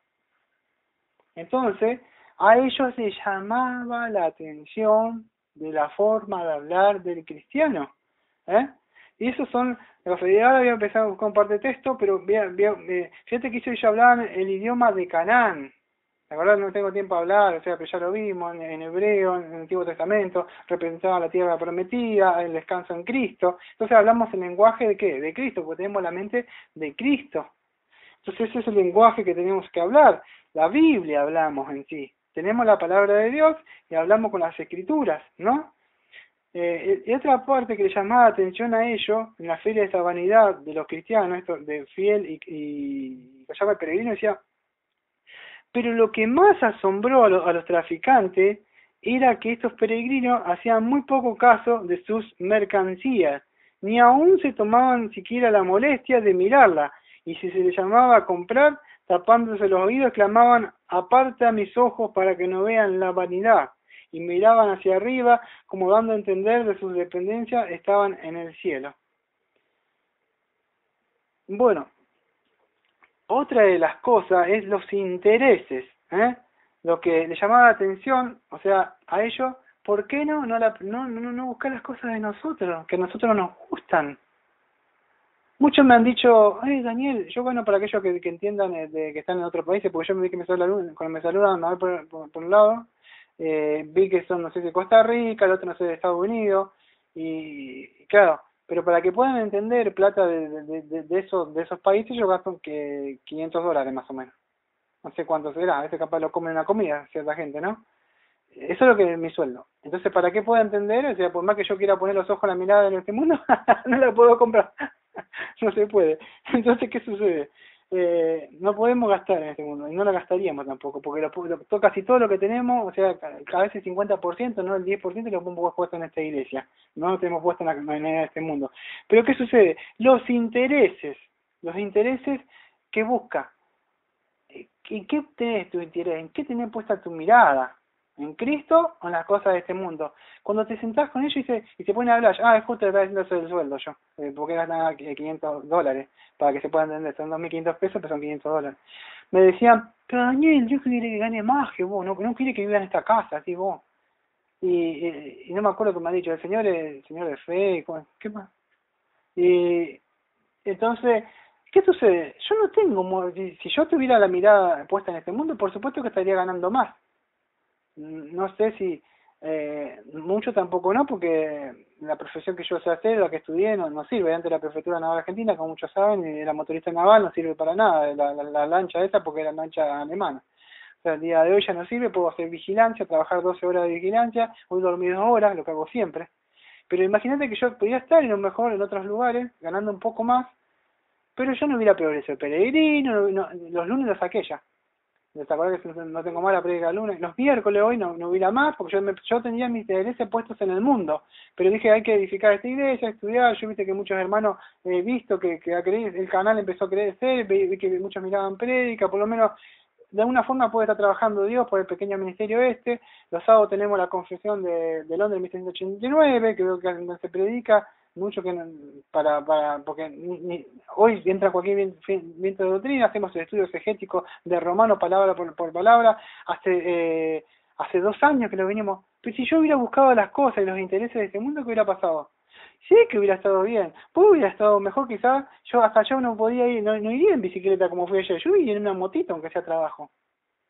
Entonces, a ellos les llamaba la atención de la forma de hablar del cristiano. Y esos son, ahora voy a empezar a buscar un par de textos, pero fíjate que ellos hablaban el idioma de Canaán. La verdad no tengo tiempo a hablar, o sea, pero ya lo vimos en hebreo, en el Antiguo Testamento, representaba la tierra prometida, el descanso en Cristo. Entonces hablamos el lenguaje de ¿qué? De Cristo, porque tenemos la mente de Cristo. Entonces ese es el lenguaje que tenemos que hablar. La Biblia hablamos en sí. Tenemos la palabra de Dios y hablamos con las Escrituras, ¿no? Y otra parte que le llamaba la atención a ellos, en la feria de esa vanidad de los cristianos, esto de fiel y que llama el peregrino, decía, pero lo que más asombró a los traficantes era que estos peregrinos hacían muy poco caso de sus mercancías, ni aún se tomaban siquiera la molestia de mirarla, y si se les llamaba a comprar, tapándose los oídos, clamaban, aparta mis ojos para que no vean la vanidad, y miraban hacia arriba, como dando a entender de sus dependencias estaban en el cielo. Bueno, otra de las cosas es los intereses, lo que le llamaba la atención, o sea, a ellos, ¿por qué no buscar las cosas de nosotros, que a nosotros nos gustan? Muchos me han dicho, Daniel, yo bueno, para aquellos que entiendan que están en otros países, porque yo me vi que cuando me saludan, a ver por un lado, vi que son, no sé, de Costa Rica, el otro no sé, de Estados Unidos, y claro, pero para que puedan entender plata de esos países, yo gasto que $500 más o menos. No sé cuánto será, a veces capaz lo comen una comida, cierta gente, ¿no? Eso es lo que es mi sueldo. Entonces, para que pueda entender, o sea, por más que yo quiera poner los ojos en la mirada en este mundo, no la puedo comprar. No se puede. Entonces, ¿qué sucede? No podemos gastar en este mundo, y no la gastaríamos tampoco, porque casi todo lo que tenemos, o sea, cada vez el 50%, no el 10%, lo hemos puesto en esta iglesia, no lo tenemos puesto en este mundo. Pero ¿qué sucede? Los intereses que busca. ¿En qué tenés tu interés? ¿En qué tenés puesta tu mirada? ¿En Cristo o en las cosas de este mundo? Cuando te sentás con ellos y se ponen a hablar, es justo estaba haciendo eso del sueldo yo, porque ganan $500, para que se pueda entender, son 2.500 pesos, pero son $500. Me decían, pero Daniel, yo quiero que gane más que vos, no quiere que viva en esta casa, así vos. Y no me acuerdo qué me ha dicho, el señor de fe, ¿qué más? Y entonces, ¿qué sucede? Yo no tengo, si yo tuviera la mirada puesta en este mundo, por supuesto que estaría ganando más. No sé si mucho tampoco no, porque la profesión que yo sé hacer, la que estudié, no sirve. Antes la prefectura naval argentina, como muchos saben, era motorista naval, no sirve para nada la lancha esa, porque era lancha alemana. O sea, el día de hoy ya no sirve, puedo hacer vigilancia, trabajar 12 horas de vigilancia, voy a dormir 2 horas, lo que hago siempre. Pero imagínate que yo podría estar en lo mejor en otros lugares, ganando un poco más, pero yo no hubiera progreso. El peregrino, los lunes los saqué ya. ¿Te acordás que no tengo más la prédica el lunes? Los miércoles hoy no hubiera más, porque yo tenía mis intereses puestos en el mundo. Pero dije, hay que edificar esta iglesia, estudiar. Yo viste que muchos hermanos he visto que el canal empezó a crecer, vi que muchos miraban prédica, por lo menos de alguna forma puede estar trabajando Dios por el pequeño ministerio este. Los sábados tenemos la confesión de Londres 1789, que veo que se predica mucho, que porque hoy entra cualquier viento de doctrina, hacemos el estudio exegético de Romano palabra por palabra, hace 2 años que lo venimos. Pero si yo hubiera buscado las cosas y los intereses de este mundo, ¿qué hubiera pasado? Sí que hubiera estado bien, pues hubiera estado mejor quizás, hasta yo no podía ir, no iría en bicicleta como fui ayer, yo iría en una motito aunque sea trabajo.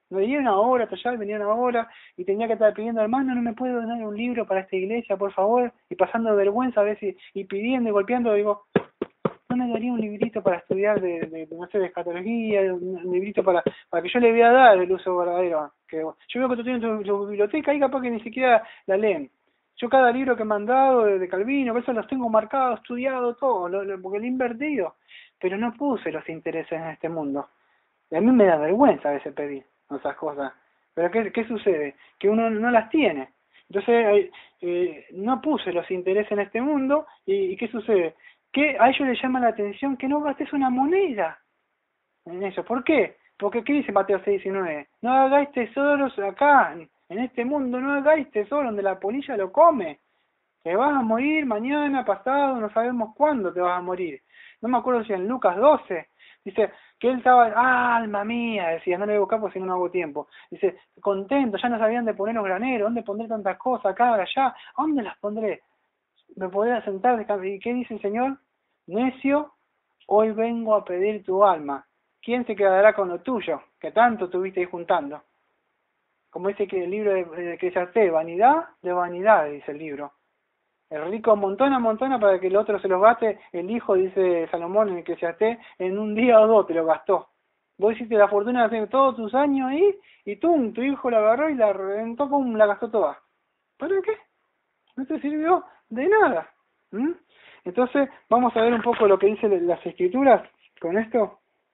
Me venía una hora, allá venía una hora, y tenía que estar pidiendo, hermano, ¿no me puede donar un libro para esta iglesia, por favor? Y pasando vergüenza a veces, y pidiendo y golpeando, digo, ¿no me daría un librito para estudiar no sé, de escatología, un librito para que yo le voy a dar el uso verdadero? Que yo veo que tú tienes tu biblioteca y capaz que ni siquiera la leen. Yo cada libro que me han dado de Calvino, que eso los tengo marcados, estudiado, todo, porque lo he invertido, pero no puse los intereses en este mundo. Y a mí me da vergüenza a veces pedir esas cosas. Pero ¿qué sucede? Que uno no las tiene. Entonces, no puse los intereses en este mundo, y ¿qué sucede? Que a ellos les llama la atención que no gastes una moneda en eso. ¿Por qué? Porque ¿qué dice Mateo 6:19? No hagáis tesoros acá, en este mundo, no hagáis tesoros donde la polilla lo come. Te vas a morir mañana, pasado, no sabemos cuándo te vas a morir. No me acuerdo si en Lucas 12, dice que él estaba, alma mía, decía, no le voy a buscar porque si no, no hago tiempo. Dice, contento, ya no sabían de poner los graneros, ¿dónde pondré tantas cosas acá, allá? ¿A dónde las pondré? Me podría sentar, descansar. ¿Y qué dice el Señor? Necio, hoy vengo a pedir tu alma. ¿Quién se quedará con lo tuyo, que tanto tuviste ahí juntando? Como dice que el libro de Eclesiastés, vanidad de vanidades, dice el libro. El rico amontona para que el otro se los gaste. El hijo, dice Salomón en el Eclesiastés, en un día o dos te lo gastó. Vos hiciste la fortuna de hacer todos tus años ahí, y tú, tu hijo la agarró y la reventó, la gastó toda. ¿Para qué? No te sirvió de nada. Entonces, vamos a ver un poco lo que dicen las escrituras con esto.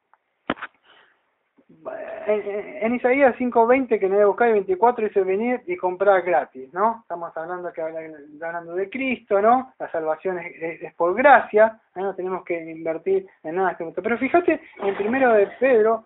En Isaías 5:20, que no voy a buscar, 24, dice venir y comprar gratis, ¿no? Estamos hablando de Cristo, ¿no? La salvación es por gracia, no tenemos que invertir en nada de este mundo. Pero fíjate en 1 de Pedro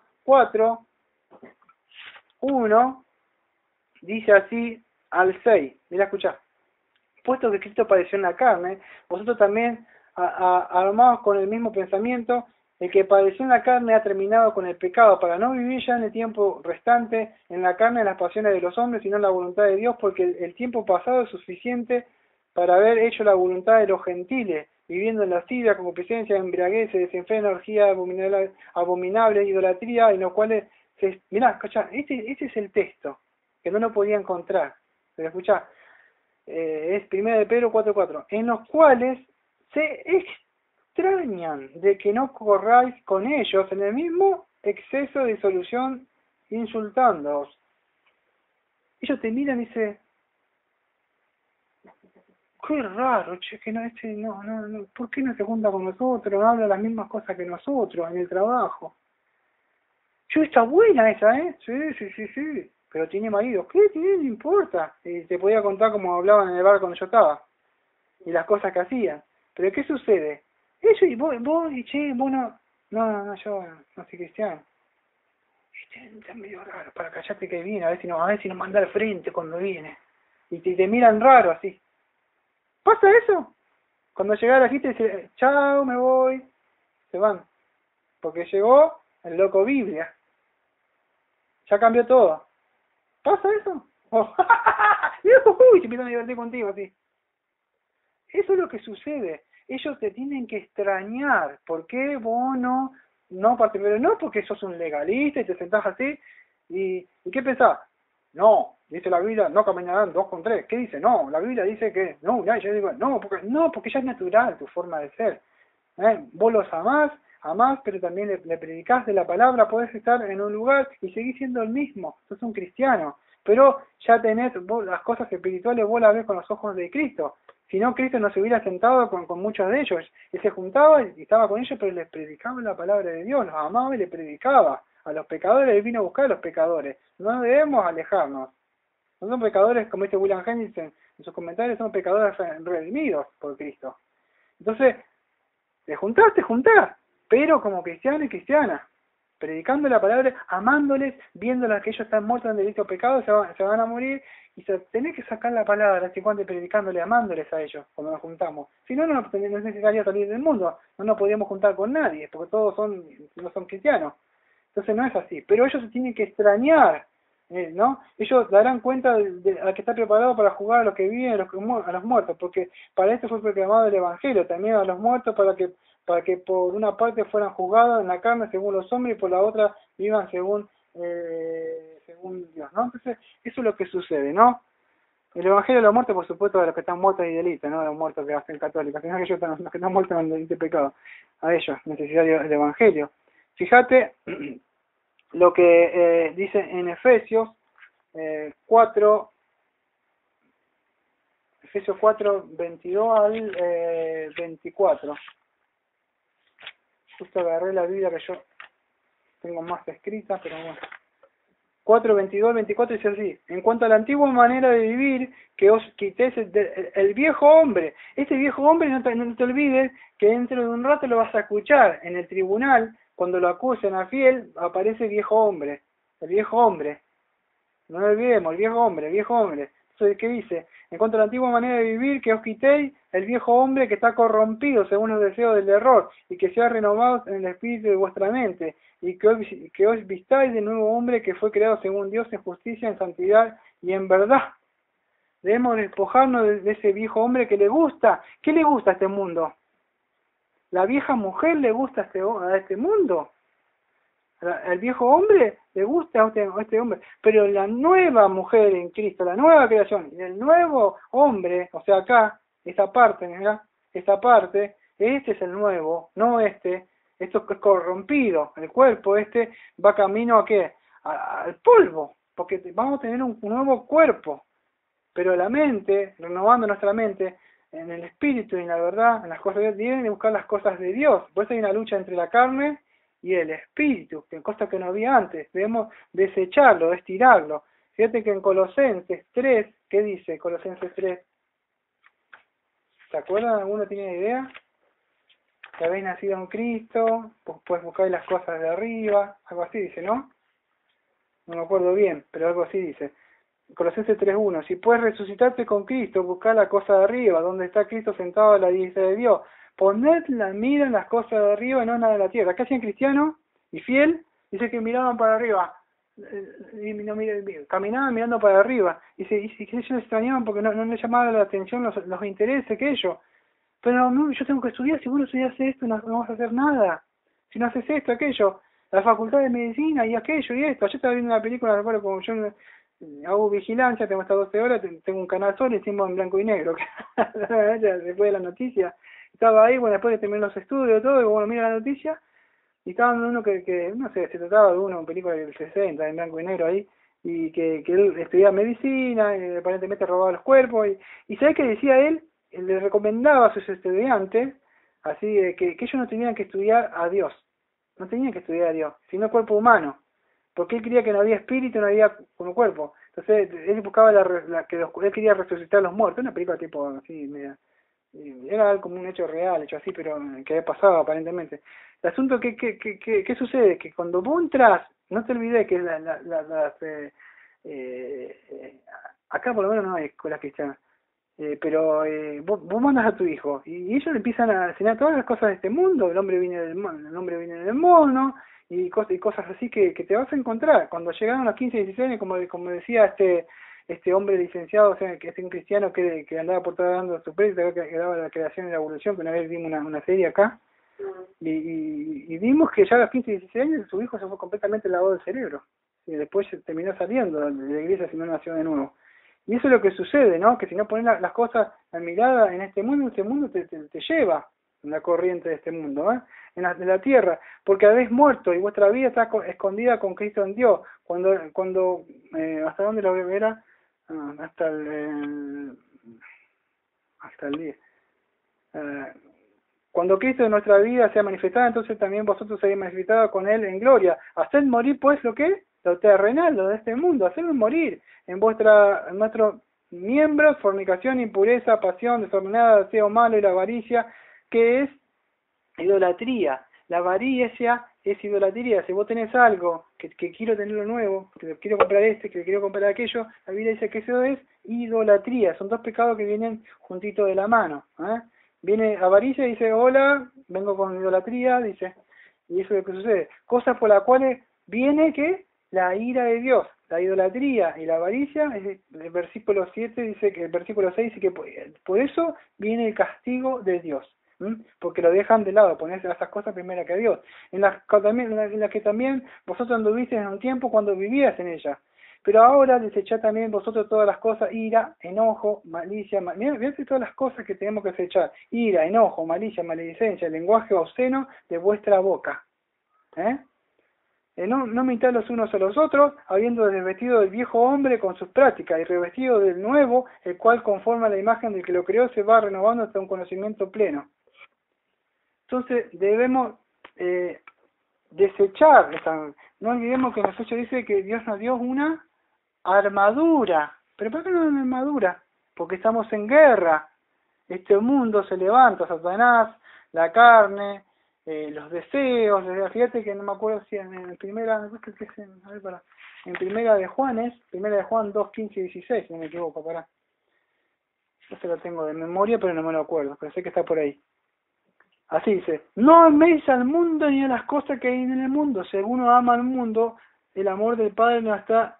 4:1, dice así al 6, mirá, escuchá. Puesto que Cristo padeció en la carne, vosotros también, armados con el mismo pensamiento, el que padeció en la carne ha terminado con el pecado, para no vivir ya en el tiempo restante en la carne, en las pasiones de los hombres, sino en la voluntad de Dios, porque el tiempo pasado es suficiente para haber hecho la voluntad de los gentiles, viviendo en lascivia, concupiscencia, embriaguez, desenfreno, orgía, abominable, idolatría, en los cuales, mirá, escuchá, este es el texto, que no lo podía encontrar, pero escuchá, es 1 de Pedro 4:4, en los cuales se extrañan de que no corráis con ellos en el mismo exceso de disolución, insultándoos. Ellos te miran y dicen, qué raro, che, que no, no, ¿por qué no se junta con nosotros? No habla las mismas cosas que nosotros en el trabajo. Yo, está buena esa, ¿eh? Sí. Pero tiene marido. ¿Qué tiene? No importa. Y te podía contar cómo hablaban en el bar cuando yo estaba. Y las cosas que hacían. Pero ¿qué sucede? Eso, y vos no, yo no soy cristiano. Está medio raro, para callarte que viene, a ver si nos manda al frente cuando viene. Y te miran raro así. ¿Pasa eso? Cuando llega la gente dice, chao, me voy. Se van. Porque llegó el loco Biblia. Ya cambió todo. ¿Pasa eso? Oh, se empiezan a divertir contigo así. Eso es lo que sucede. Ellos te tienen que extrañar. ¿Por qué vos no participás? No porque sos un legalista y te sentás así. ¿Y qué pensás? No, dice la Biblia, no caminarán 2 con 3. ¿Qué dice? No, la Biblia dice que no. Yo digo, porque ya es natural tu forma de ser. Vos los amás, pero también le predicás de la palabra, podés estar en un lugar y seguir siendo el mismo, sos un cristiano, pero ya tenés vos, las cosas espirituales, vos las ves con los ojos de Cristo. Si no, Cristo no se hubiera sentado con muchos de ellos. Él se juntaba y estaba con ellos, pero les predicaba la palabra de Dios, los amaba y les predicaba. A los pecadores les vino a buscar a los pecadores. No debemos alejarnos. No son pecadores, como dice William Henderson en sus comentarios, son pecadores redimidos por Cristo. Entonces, te juntás, pero como cristiano y cristiana, predicando la palabra, amándoles, viéndolas que ellos están muertos en delito pecado, se van a morir, y tenés que sacar la palabra, así cuando predicándole, amándoles a ellos, cuando nos juntamos. Si no, no es necesario salir del mundo, no nos podríamos juntar con nadie, porque todos no son cristianos. Entonces no es así, pero ellos se tienen que extrañar, ¿no? Ellos darán cuenta a que está preparado para jugar a los que viven, a los muertos, porque para esto fue proclamado el Evangelio, también a los muertos para que por una parte fueran juzgados en la carne según los hombres y por la otra vivan según según Dios, ¿no? Entonces, eso es lo que sucede, ¿no? El Evangelio de la muerte, por supuesto, de los que están muertos y delitos, ¿no? Los muertos que hacen católicos, sino que ellos están, los que están muertos en delito y pecado. A ellos, necesario el Evangelio. Fíjate lo que dice en Efesios 4, Efesios 4, 22 al 24. Justo agarré la Biblia que yo tengo más escrita, pero bueno. 4, 22 al 24 dice así: en cuanto a la antigua manera de vivir, que os quitéis el viejo hombre. Este viejo hombre, no te olvides que dentro de un rato lo vas a escuchar en el tribunal, cuando lo acusen a fiel, aparece el viejo hombre. El viejo hombre. No lo olvidemos, el viejo hombre, el viejo hombre. Entonces, ¿qué dice? En cuanto a la antigua manera de vivir, que os quitéis el viejo hombre que está corrompido según los deseos del error, y que sea renovado en el espíritu de vuestra mente, y que os vistáis del nuevo hombre que fue creado según Dios en justicia, en santidad y en verdad. Debemos despojarnos de ese viejo hombre que le gusta. ¿Qué le gusta a este mundo? La vieja mujer le gusta a este mundo. El viejo hombre le gusta a este hombre, pero la nueva mujer en Cristo, la nueva creación, y el nuevo hombre, o sea acá, esta parte, ¿verdad? Esta parte, este es el nuevo, no este. Esto es corrompido, el cuerpo este va camino a ¿qué? Al polvo, porque vamos a tener un nuevo cuerpo, pero la mente, renovando nuestra mente, en el espíritu y en la verdad, en las cosas de Dios, deben de buscar las cosas de Dios. Por eso hay una lucha entre la carne y el espíritu, que cosa que no había antes. Debemos desecharlo, estirarlo. Fíjate que en Colosenses 3, ¿qué dice Colosenses 3? ¿Se acuerdan? ¿Alguno tiene idea? Que habéis nacido en Cristo, pues buscáis las cosas de arriba, algo así dice, ¿no? No me acuerdo bien, pero algo así dice. Colosenses 3.1: si puedes resucitarte con Cristo, buscar la cosa de arriba, donde está Cristo sentado a la diestra de Dios. Poned la mira en las cosas de arriba y no en las de la tierra. ¿Qué hacían cristiano y fiel? Dice que miraban para arriba, y no, caminaban mirando para arriba. Y que ellos extrañaban porque no les llamaba la atención los intereses que ellos. Pero no, yo tengo que estudiar, si vos no estudias esto no vas a hacer nada. Si no haces esto, aquello, la facultad de medicina y aquello y esto. Yo estaba viendo una película, recuerdo, como yo hago vigilancia, tengo hasta 12 horas, tengo un canal solo y estamos en blanco y negro. Después de la noticia, estaba ahí, bueno, después de terminar los estudios, todo, y bueno, mira la noticia, y estaba en uno que no sé, se trataba de una película del 60, en blanco y negro ahí, y que él estudiaba medicina, y aparentemente robaba los cuerpos, y ¿sabés qué decía él? Le recomendaba a sus estudiantes, así, que ellos no tenían que estudiar a Dios, no tenían que estudiar a Dios, sino el cuerpo humano, porque él creía que no había espíritu, no había como cuerpo. Entonces él buscaba él quería resucitar a los muertos, una película tipo así, media, era como un hecho real, hecho así, pero que había pasado aparentemente. El asunto ¿qué sucede? Que cuando vos entras, no te olvides que acá por lo menos no hay escuelas cristianas, pero vos mandas a tu hijo y ellos le empiezan a enseñar todas las cosas de este mundo. El hombre viene del mono y cosas así que te vas a encontrar cuando llegaron a los 15, 16 años, como decía este hombre licenciado, o sea, que es un cristiano que andaba por todo dando su prédica, que daba la creación y la evolución, que una vez vimos una serie acá, y vimos que ya a los 15, 16 años su hijo se fue completamente lavado del cerebro, y después terminó saliendo de la iglesia si no nació de nuevo. Y eso es lo que sucede, ¿no? Que si no pones las cosas, la mirada en este mundo te lleva en la corriente de este mundo, ¿eh? En la tierra, porque habéis muerto y vuestra vida está escondida con Cristo en Dios. Cuando ¿hasta dónde lo verá? Hasta el 10. Cuando Cristo en nuestra vida sea manifestado, entonces también vosotros seréis manifestados con Él en gloria. Haced morir, pues, ¿lo qué? Lo terrenal, lo de este mundo. Hacedlo morir en nuestros miembros: fornicación, impureza, pasión desordenada, deseo malo y la avaricia, que es idolatría. La avaricia es idolatría. Si vos tenés algo que quiero tenerlo nuevo, que quiero comprar que quiero comprar aquello, la Biblia dice que eso es idolatría. Son dos pecados que vienen juntitos de la mano, ¿eh? Viene avaricia y dice, hola, vengo con idolatría, dice, y eso es lo que sucede. Cosas por las cuales viene que la ira de Dios, la idolatría y la avaricia. El versículo 7 dice que, el versículo 6 dice que por eso viene el castigo de Dios, porque lo dejan de lado, ponerse esas cosas primero que a Dios, en las que también vosotros anduviste en un tiempo cuando vivías en ellas. Pero ahora desechad también vosotros todas las cosas, ira, enojo, malicia, mirá todas las cosas que tenemos que desechar, ira, enojo, malicia, maledicencia, lenguaje obsceno de vuestra boca. No mintáis los unos a los otros, habiendo desvestido del viejo hombre con sus prácticas, y revestido del nuevo, el cual conforme a la imagen del que lo creó se va renovando hasta un conocimiento pleno. Entonces debemos desechar no olvidemos que en los hechos dice que Dios nos dio una armadura. ¿Pero por qué no una armadura? Porque estamos en guerra. Este mundo se levanta, Satanás, la carne, los deseos. Fíjate que no me acuerdo si en primera, en primera de Juan 2, 15 y 16, si no me equivoco, pará. Yo se lo tengo de memoria, pero no me lo acuerdo, pero sé que está por ahí. Así dice: no améis al mundo ni a las cosas que hay en el mundo. Si alguno ama al mundo, el amor del Padre no está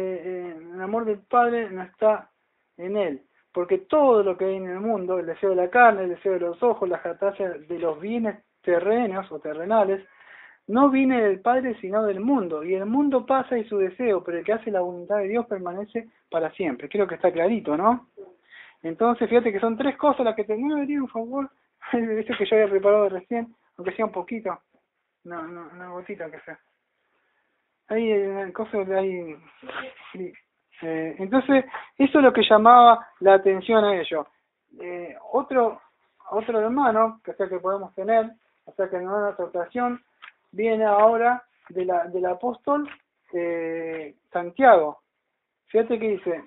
en él. Porque todo lo que hay en el mundo, el deseo de la carne, el deseo de los ojos, la jactancia de los bienes terrenos o terrenales, no viene del Padre sino del mundo. Y el mundo pasa y su deseo, pero el que hace la voluntad de Dios permanece para siempre. Creo que está clarito, ¿no? Entonces, fíjate que son 3 cosas las que te... ¿No me daría un favor? Eso que yo había preparado recién, aunque sea un poquito. No, una gotita aunque sea. Ahí, cosas de ahí... entonces, eso es lo que llamaba la atención a ello. Otro hermano, que sea que podemos tener, o sea que en una exhortación, viene ahora del apóstol Santiago. Fíjate que dice,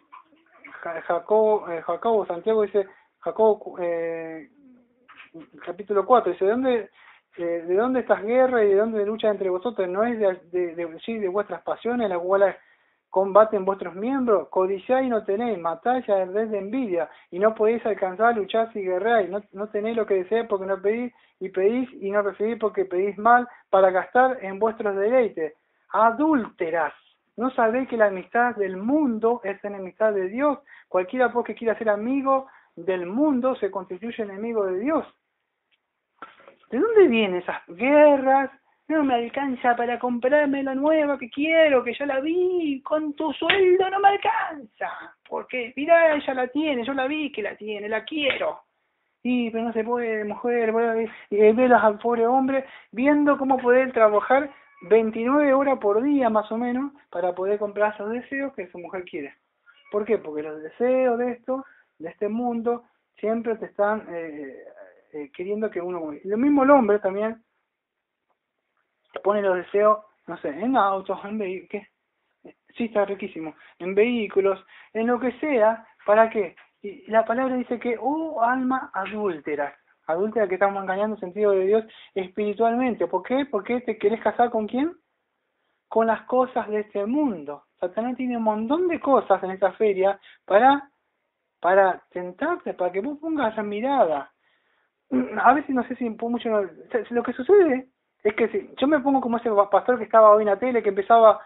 Santiago dice, Jacobo, capítulo 4, dice: ¿de dónde estas guerras y de dónde lucha entre vosotros? ¿No es de vuestras pasiones, las cuales combaten vuestros miembros? Codiciáis y no tenéis, matáis y ardéis de envidia, y no podéis alcanzar, luchar si guerreáis, no tenéis lo que deseáis porque no pedís, y pedís y no recibís porque pedís mal, para gastar en vuestros deleites. Adúlteras, ¿no sabéis que la amistad del mundo es enemistad de Dios? Cualquiera pues que quiera ser amigo del mundo se constituye enemigo de Dios. ¿De dónde vienen esas guerras? No me alcanza para comprarme la nueva que quiero, que ya la vi, con tu sueldo no me alcanza. Porque, mirá, ella la tiene, yo la vi que la tiene, la quiero. Y pero no se puede, mujer, y velas al pobre hombre viendo cómo poder trabajar 29 horas por día más o menos para poder comprar esos deseos que su mujer quiere. ¿Por qué? Porque los deseos de este mundo, siempre te están queriendo que uno... Lo mismo el hombre también pone los deseos, no sé, en autos, en vehículos, sí, está riquísimo, en vehículos, en lo que sea. ¿Para qué? Y la palabra dice que, alma adúltera, que estamos engañando en sentido de Dios espiritualmente. ¿Por qué? Porque te querés casar ¿con quién? Con las cosas de este mundo. Satanás tiene un montón de cosas en esta feria para tentarte, para que vos pongas la mirada. A veces no sé si mucho... Lo que sucede es que si yo me pongo como ese pastor que estaba hoy en la tele, que empezaba: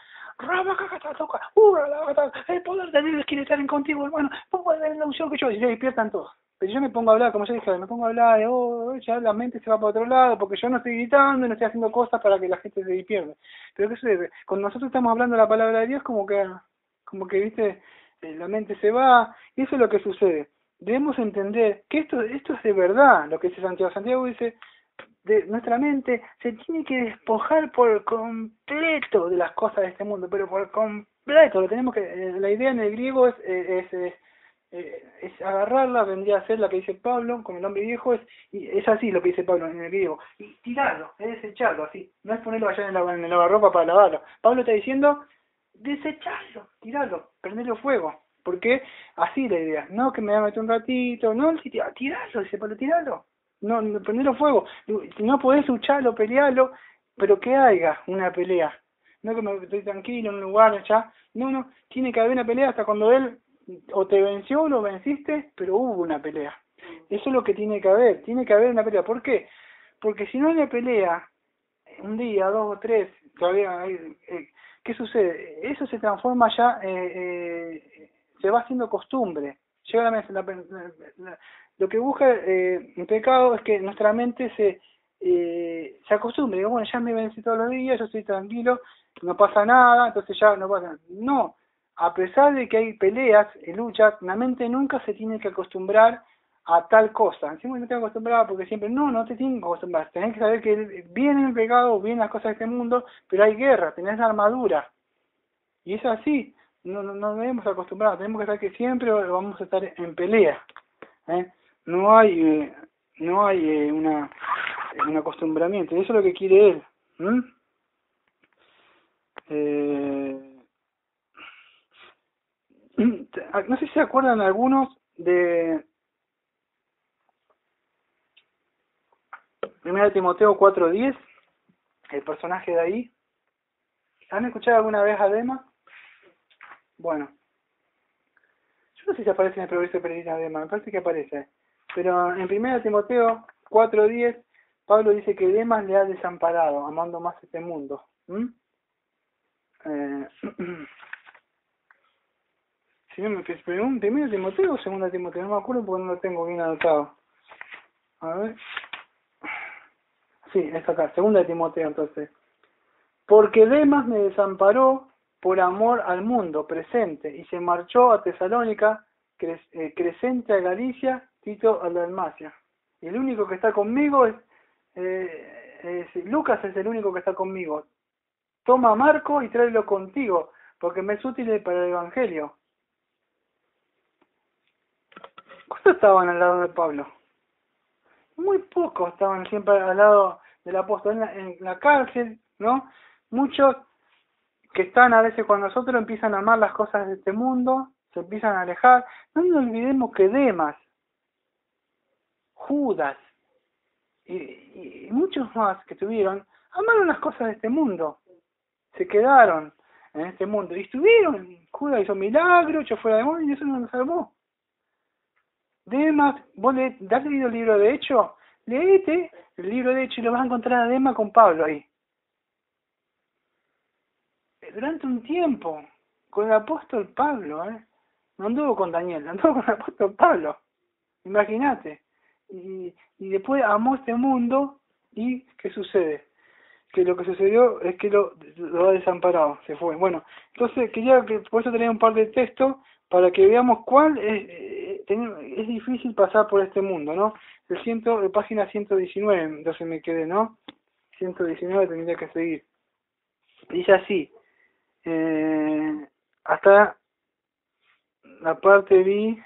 el poder de Dios quiere estar en contigo, hermano, vos podés ver la unción que yo, y se despiertan todos. Pero yo me pongo a hablar, como yo dije, ya la mente se va para otro lado, porque yo no estoy gritando y no estoy haciendo cosas para que la gente se despierte. Pero ¿qué sucede? Cuando nosotros estamos hablando de la palabra de Dios, como que viste, la mente se va, y eso es lo que sucede. Debemos entender que esto es de verdad, lo que dice Santiago. Santiago dice: de nuestra mente se tiene que despojar por completo de las cosas de este mundo, pero por completo. Lo tenemos que, la idea en el griego es agarrarla, vendría a ser la que dice Pablo con el hombre viejo, es así lo que dice Pablo en el griego, y tirarlo, es desecharlo así, no es ponerlo allá en el lavarropa para lavarlo. Pablo está diciendo: desecharlo, tirarlo, prenderlo fuego. Porque así la idea, no que me voy a meter un ratito, no, tirarlo, dice Pablo, tirarlo. No, prenderlo fuego. Si no podés lucharlo, pelearlo, pero que haya una pelea. No que me estoy tranquilo en un lugar ya. No, tiene que haber una pelea hasta cuando él o te venció o lo venciste, pero hubo una pelea. Eso es lo que tiene que haber una pelea. ¿Por qué? Porque si no hay una pelea, un día, 2 o 3, todavía hay, ¿qué sucede? Eso se transforma ya, se va haciendo costumbre. Llega lo que busca el pecado es que nuestra mente se acostumbre. Digo, bueno, ya me vencí todos los días, yo estoy tranquilo, no pasa nada, entonces ya no pasa nada. No, a pesar de que hay peleas y luchas, la mente nunca se tiene que acostumbrar a tal cosa. Siempre no te acostumbrar porque siempre, no te tienes que acostumbrar. Tenés que saber que viene el pecado, vienen las cosas de este mundo, pero hay guerra, tenés la armadura. Y es así, no debemos acostumbrar, tenemos que saber que siempre vamos a estar en pelea. No hay un acostumbramiento, y eso es lo que quiere él. No sé si se acuerdan algunos de 1 Timoteo 4:10, el personaje de ahí. ¿Han escuchado alguna vez a Dema? Bueno, yo no sé si aparece en el progreso de Peregrina Dema, me parece que aparece. Pero en 1 Timoteo 4:10, Pablo dice que Demas le ha desamparado, amando más este mundo. Si no me pregunto, 1 Timoteo o 2 Timoteo, no me acuerdo porque no lo tengo bien anotado. A ver. Sí, es acá, 2 Timoteo entonces. Porque Demas me desamparó por amor al mundo presente y se marchó a Tesalónica, Crescente a Galicia, Tito a Dalmacia. Y el único que está conmigo Lucas es el único que está conmigo. Toma a Marco y tráelo contigo, porque me es útil para el Evangelio. ¿Cuántos estaban al lado de Pablo? Muy pocos estaban siempre al lado del apóstol. En la cárcel, ¿no? Muchos que están a veces con nosotros empiezan a amar las cosas de este mundo, se empiezan a alejar. No nos olvidemos que Demas, Judas y muchos más que tuvieron, amaron las cosas de este mundo. Se quedaron en este mundo y estuvieron. Judas hizo milagros, echó fuera demonios y eso no nos salvó. Demas, vos ¿has leído el libro de Hechos? Leete el libro de Hechos y lo vas a encontrar a Demas con Pablo ahí. Durante un tiempo, con el apóstol Pablo, no anduvo con Daniel, anduvo con el apóstol Pablo. Imagínate. Y después amó este mundo y ¿qué sucede? Que lo que sucedió es que lo ha desamparado, se fue. Bueno, entonces quería que por eso tenía un par de textos para que veamos cuál es difícil pasar por este mundo, ¿no? Página 119, entonces me quedé, ¿no? 119 tendría que seguir. Dice así, hasta la parte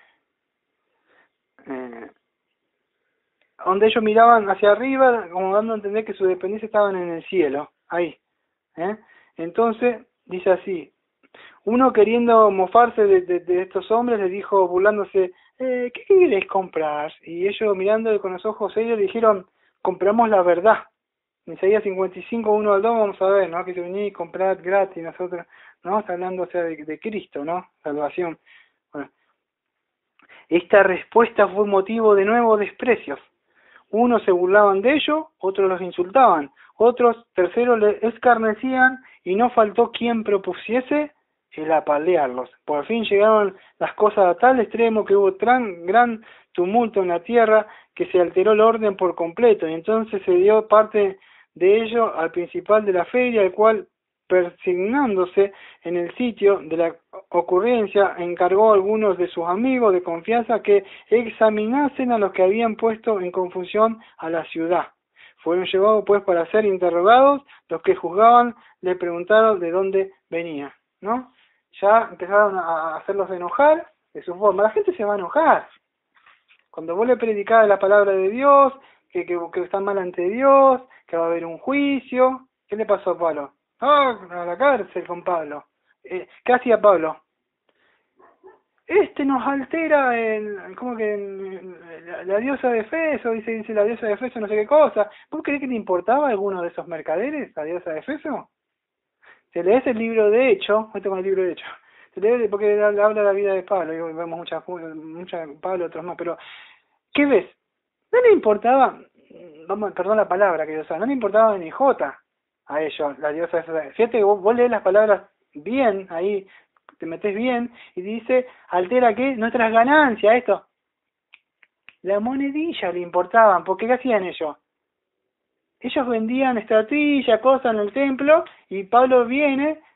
donde ellos miraban hacia arriba, como dando a entender que su dependencia estaban en el cielo, ahí. Entonces, dice así, uno queriendo mofarse de estos hombres le dijo, burlándose, ¿qué queréis comprar? Y ellos mirando con los ojos serios le dijeron, compramos la verdad. En Isaías 55, 1 al 2 vamos a ver, ¿no? Que se venía y comprar gratis, nosotros, ¿no? Está hablando, o sea, de Cristo, ¿no? Salvación. Bueno. Esta respuesta fue motivo de nuevos desprecios. Unos se burlaban de ellos, otros los insultaban, terceros les escarnecían y no faltó quien propusiese el apalearlos. Por fin llegaron las cosas a tal extremo que hubo gran tumulto en la tierra que se alteró el orden por completo y entonces se dio parte de ello al principal de la feria, el cual, persignándose en el sitio de la ocurrencia, encargó a algunos de sus amigos de confianza que examinasen a los que habían puesto en confusión a la ciudad. Fueron llevados pues para ser interrogados, los que juzgaban le preguntaron de dónde venía, ¿no? Ya empezaron a hacerlos enojar de su forma. La gente se va a enojar. Cuando vos le predicás la palabra de Dios, que están mal ante Dios, que va a haber un juicio, ¿qué le pasó a Pablo? A la cárcel con Pablo. ¿Qué hacía Pablo? Nos altera la diosa de Efeso, dice la diosa de Efeso no sé qué cosa. ¿Vos creés que le importaba a alguno de esos mercaderes, la diosa de Efeso? Te lees el libro de Hechos, esto con el libro de Hechos, te lees porque habla de la vida de Pablo, y vemos muchas Pablo, otros más, pero ¿qué ves? No le importaba, perdón la palabra que yo usaba, no le importaba ni jota a ellos, la diosa de Efeso. Fíjate que vos lees las palabras bien, ahí te metes bien, y dice, altera ¿qué? Nuestras ganancias, esto. La monedilla le importaban, porque ¿qué hacían ellos? Ellos vendían estatuillas, cosas en el templo, y Pablo viene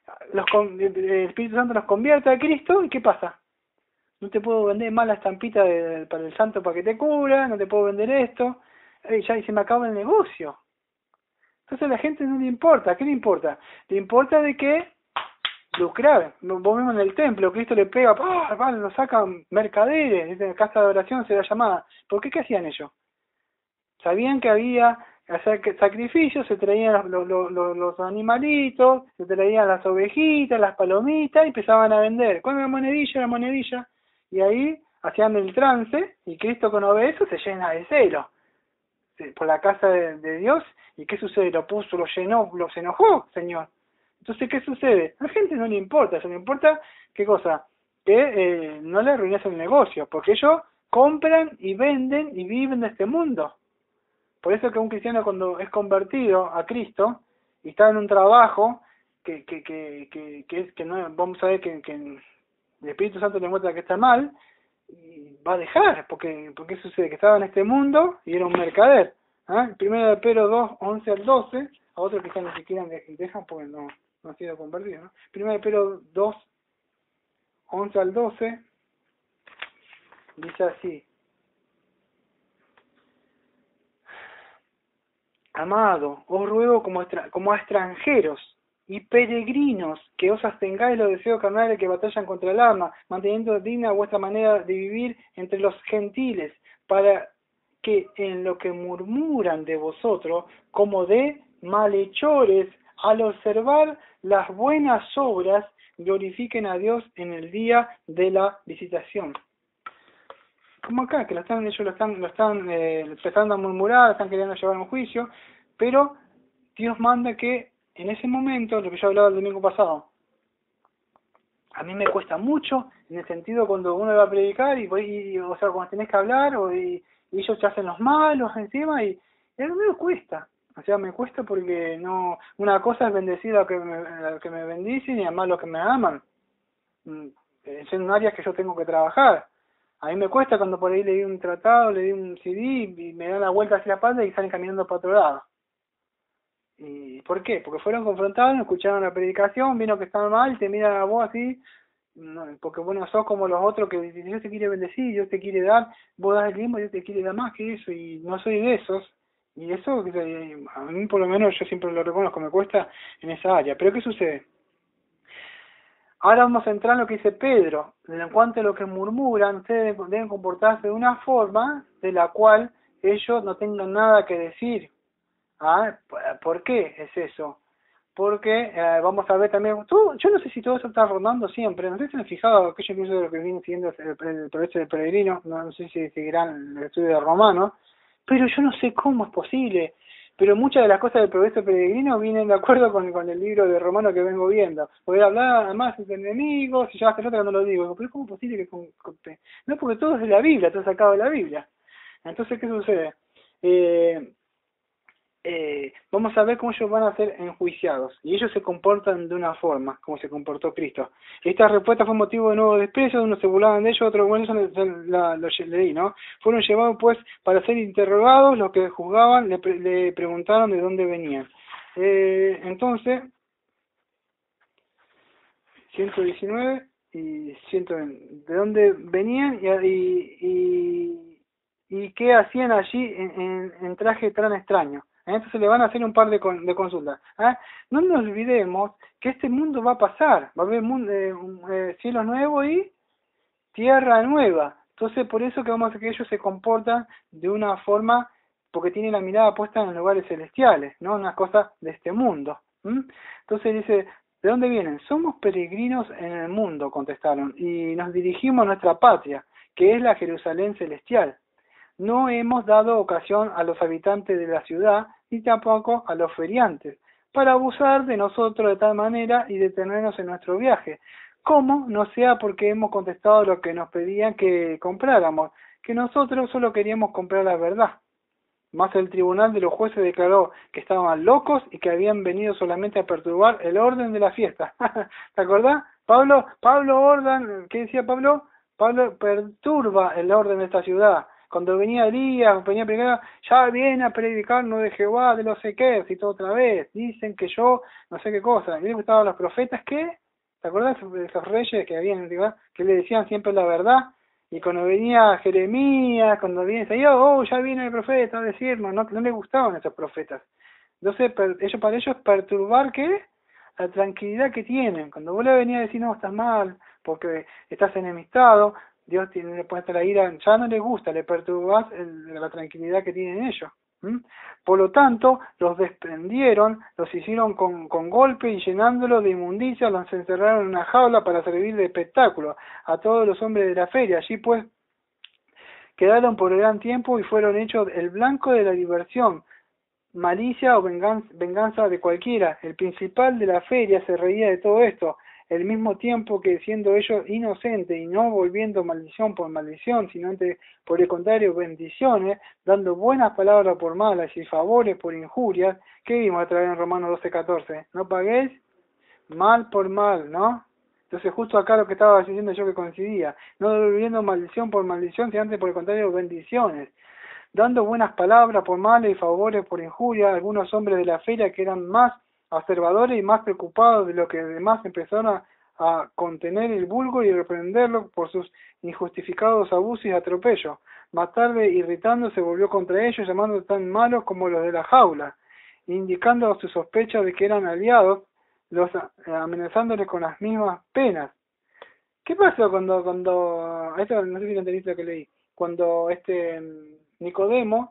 el Espíritu Santo nos convierte a Cristo, ¿y qué pasa? No te puedo vender más la estampita para el santo para que te cura, no te puedo vender esto, ya y se me acaba el negocio. Entonces a la gente no le importa. ¿Qué le importa? Le importa de que lucrar. Vos vemos en el templo, Cristo le pega, lo sacan mercaderes, dice, casa de oración será llamada. ¿Por qué? ¿Qué hacían ellos? Sabían que había sacrificios, se traían los animalitos, se traían las ovejitas, las palomitas y empezaban a vender. Con la monedilla, y ahí hacían el trance, y Cristo cuando ve eso se llena de celo por la casa de Dios. ¿Y qué sucede? Lo llenó, se enojó, Señor. Entonces, ¿qué sucede? A la gente no le importa, eso le importa, ¿qué cosa? Que no le arruines el negocio, porque ellos compran y venden y viven de este mundo. Por eso que un cristiano cuando es convertido a Cristo y está en un trabajo que no, vamos a ver que el Espíritu Santo le muestra que está mal, y va a dejar, porque sucede que estaba en este mundo y era un mercader. Primero de Pedro 2, 11 al 12, a otros que ni siquiera dejan porque no han sido convertidos, ¿no? Primero de Pedro 2, 11 al 12, dice así: Amado, os ruego como a extranjeros y peregrinos que os abstengáis los deseos carnales que batallan contra el alma, manteniendo digna vuestra manera de vivir entre los gentiles, para que en lo que murmuran de vosotros, como de malhechores, al observar las buenas obras, glorifiquen a Dios en el día de la visitación. Como acá, que ellos lo están empezando a murmurar, están queriendo llevar a un juicio, pero Dios manda que en ese momento, lo que yo hablaba el domingo pasado, a mí me cuesta mucho, en el sentido cuando uno va a predicar, o sea, cuando tenés que hablar, y ellos te hacen los malos encima, y a mí me cuesta. O sea, me cuesta porque no, una cosa es bendecir a los que me bendicen y amar a los que me aman. Son áreas que yo tengo que trabajar. A mí me cuesta cuando por ahí leí un tratado, leí un CD y me dan la vuelta hacia la espalda y salen caminando para otro lado. ¿Y por qué? Porque fueron confrontados, no escucharon la predicación, vieron que estaban mal, te miran a vos así, porque vos no sos como los otros que Dios te quiere bendecir, Dios te quiere dar, vos das el mismo, Dios te quiere dar más que eso, y no soy de esos. Y eso, a mí por lo menos yo siempre lo reconozco, me cuesta en esa área. Pero ¿qué sucede? Ahora vamos a entrar en lo que dice Pedro. En cuanto a lo que murmuran, ustedes deben comportarse de una forma de la cual ellos no tengan nada que decir. ¿Por qué es eso? Porque vamos a ver también, yo no sé si todo eso está rondando siempre, no sé si han fijado aquellos incluso de lo que viene siguiendo el progreso del peregrino, no sé si seguirán el estudio de Romano, pero yo no sé cómo es posible. Pero muchas de las cosas del progreso peregrino vienen de acuerdo con el libro de Romano que vengo viendo. Voy a hablar además de enemigos, y ya hace rato que no lo digo. Pero ¿cómo es posible que no, porque todo es de la Biblia, todo es sacado de la Biblia. Entonces, ¿qué sucede? Vamos a ver cómo ellos van a ser enjuiciados. Y ellos se comportan de una forma, como se comportó Cristo. Esta respuesta fue motivo de nuevo desprecio, unos se burlaban de ellos, otros, bueno, eso lo leí, ¿no? Fueron llevados, pues, para ser interrogados, los que juzgaban le preguntaron de dónde venían. Entonces, 119 y 120, de dónde venían y qué hacían allí en traje tan extraño. Entonces le van a hacer un par de consultas. No nos olvidemos que este mundo va a pasar, va a haber cielo nuevo y tierra nueva. Entonces por eso que vamos a ver que ellos se comportan de una forma, porque tienen la mirada puesta en los lugares celestiales, no en las cosas de este mundo. Entonces dice, ¿de dónde vienen? Somos peregrinos en el mundo, contestaron, y nos dirigimos a nuestra patria, que es la Jerusalén celestial. No hemos dado ocasión a los habitantes de la ciudad, ni tampoco a los feriantes, para abusar de nosotros de tal manera y detenernos en nuestro viaje, como no sea porque hemos contestado lo que nos pedían que compráramos, que nosotros solo queríamos comprar la verdad. Mas el tribunal de los jueces declaró que estaban locos y que habían venido solamente a perturbar el orden de la fiesta. ¿Te acordás? Pablo ¿qué decía Pablo? Pablo perturba el orden de esta ciudad. Cuando venía Elías, venía a predicar, ya viene a predicarnos de Jehová, de los ejércitos otra vez. Dicen que yo, no sé qué cosa. Y le gustaban los profetas, ¿qué? ¿Te acuerdas de esos reyes que habían, que le decían siempre la verdad? Y cuando venía Jeremías, cuando venía Isaías, oh, ya viene el profeta a decirnos, no les gustaban esos profetas. Entonces, para ellos perturbar, ¿qué? La tranquilidad que tienen. Cuando vos le venías a decir, no, estás mal, porque estás enemistado, Dios le puede la ira, ya no les gusta, le perturbás la tranquilidad que tienen ellos. Por lo tanto, los desprendieron, los hicieron con golpe y llenándolo de inmundicia, los encerraron en una jaula para servir de espectáculo a todos los hombres de la feria. Allí pues quedaron por gran tiempo y fueron hechos el blanco de la diversión, malicia o venganza de cualquiera. El principal de la feria se reía de todo esto, al mismo tiempo que siendo ellos inocentes y no volviendo maldición por maldición, sino por el contrario bendiciones, dando buenas palabras por malas y favores por injurias. ¿Qué vimos a través en Romanos 12:14? No paguéis mal por mal, ¿no? Entonces justo acá lo que estaba diciendo yo que coincidía, no devolviendo maldición por maldición, sino antes por el contrario bendiciones, dando buenas palabras por malas y favores por injuria. Algunos hombres de la feria que eran más observadores y más preocupados de lo que demás empezaron a contener el vulgo y reprenderlo por sus injustificados abusos y atropellos. Más tarde, irritando, se volvió contra ellos, llamando tan malos como los de la jaula, indicando sus sospechas de que eran aliados, los amenazándoles con las mismas penas. ¿Qué pasó cuando esto no sé si lo entendiste lo que leí, cuando Nicodemo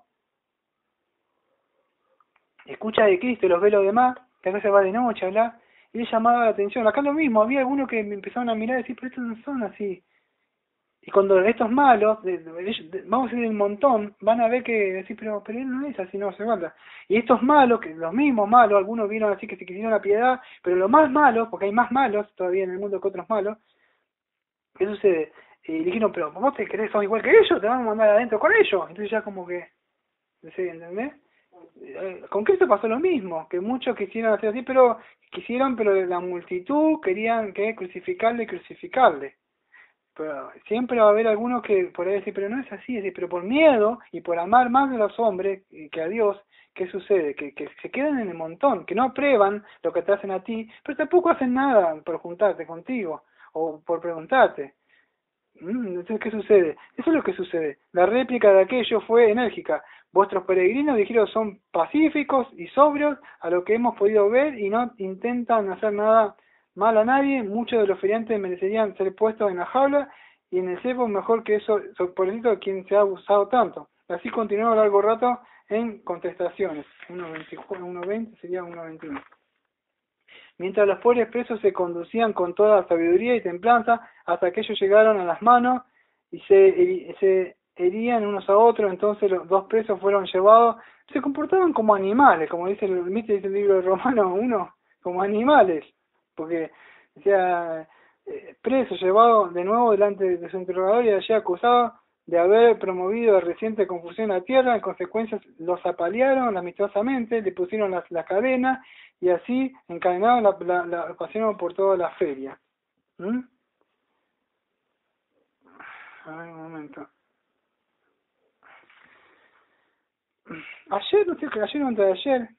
escucha de Cristo y los ve los demás, que a veces va de noche a hablar, y le llamaba la atención? Acá lo mismo, había algunos que me empezaron a mirar y decir, pero estos no son así. Y cuando estos malos, vamos a ir un montón, van a ver que decir, pero él no es así, no se falta. Y estos malos, que los mismos malos, algunos vieron así que se quisieron la piedad, pero los más malos, porque hay más malos todavía en el mundo que otros malos, ¿qué sucede? Y dijeron, pero vos te crees, son igual que ellos, te van a mandar adentro con ellos. Entonces ya como que, ¿sí? ¿Entendés? Con Cristo pasó lo mismo, que muchos quisieron hacer así, pero la multitud querían que crucificarle. Pero siempre va a haber algunos que por ahí decir, pero no es así, decir, pero por miedo y por amar más a los hombres que a Dios, ¿qué sucede? Que se quedan en el montón, que no aprueban lo que te hacen a ti, pero tampoco hacen nada por juntarte contigo o por preguntarte. Entonces, ¿qué sucede? Eso es lo que sucede. La réplica de aquello fue enérgica. Vuestros peregrinos, dijeron, son pacíficos y sobrios a lo que hemos podido ver y no intentan hacer nada mal a nadie. Muchos de los feriantes merecerían ser puestos en la jaula y en el cepo mejor que eso, por eso quien se ha abusado tanto. Así continuó largo rato en contestaciones. 1.20 sería 1.21. Mientras los pobres presos se conducían con toda sabiduría y templanza hasta que ellos llegaron a las manos y se herían unos a otros. Entonces los dos presos fueron llevados, se comportaban como animales, como dice el libro de Romanos 1, como animales, porque decía, preso llevado de nuevo delante de su interrogador y allí acusado de haber promovido reciente confusión a tierra. En consecuencia los apalearon amistosamente, le pusieron las cadenas y así encadenaron la pasaron por toda la feria. A ver, un momento. Ayer, no sé, ayer o antes de ayer,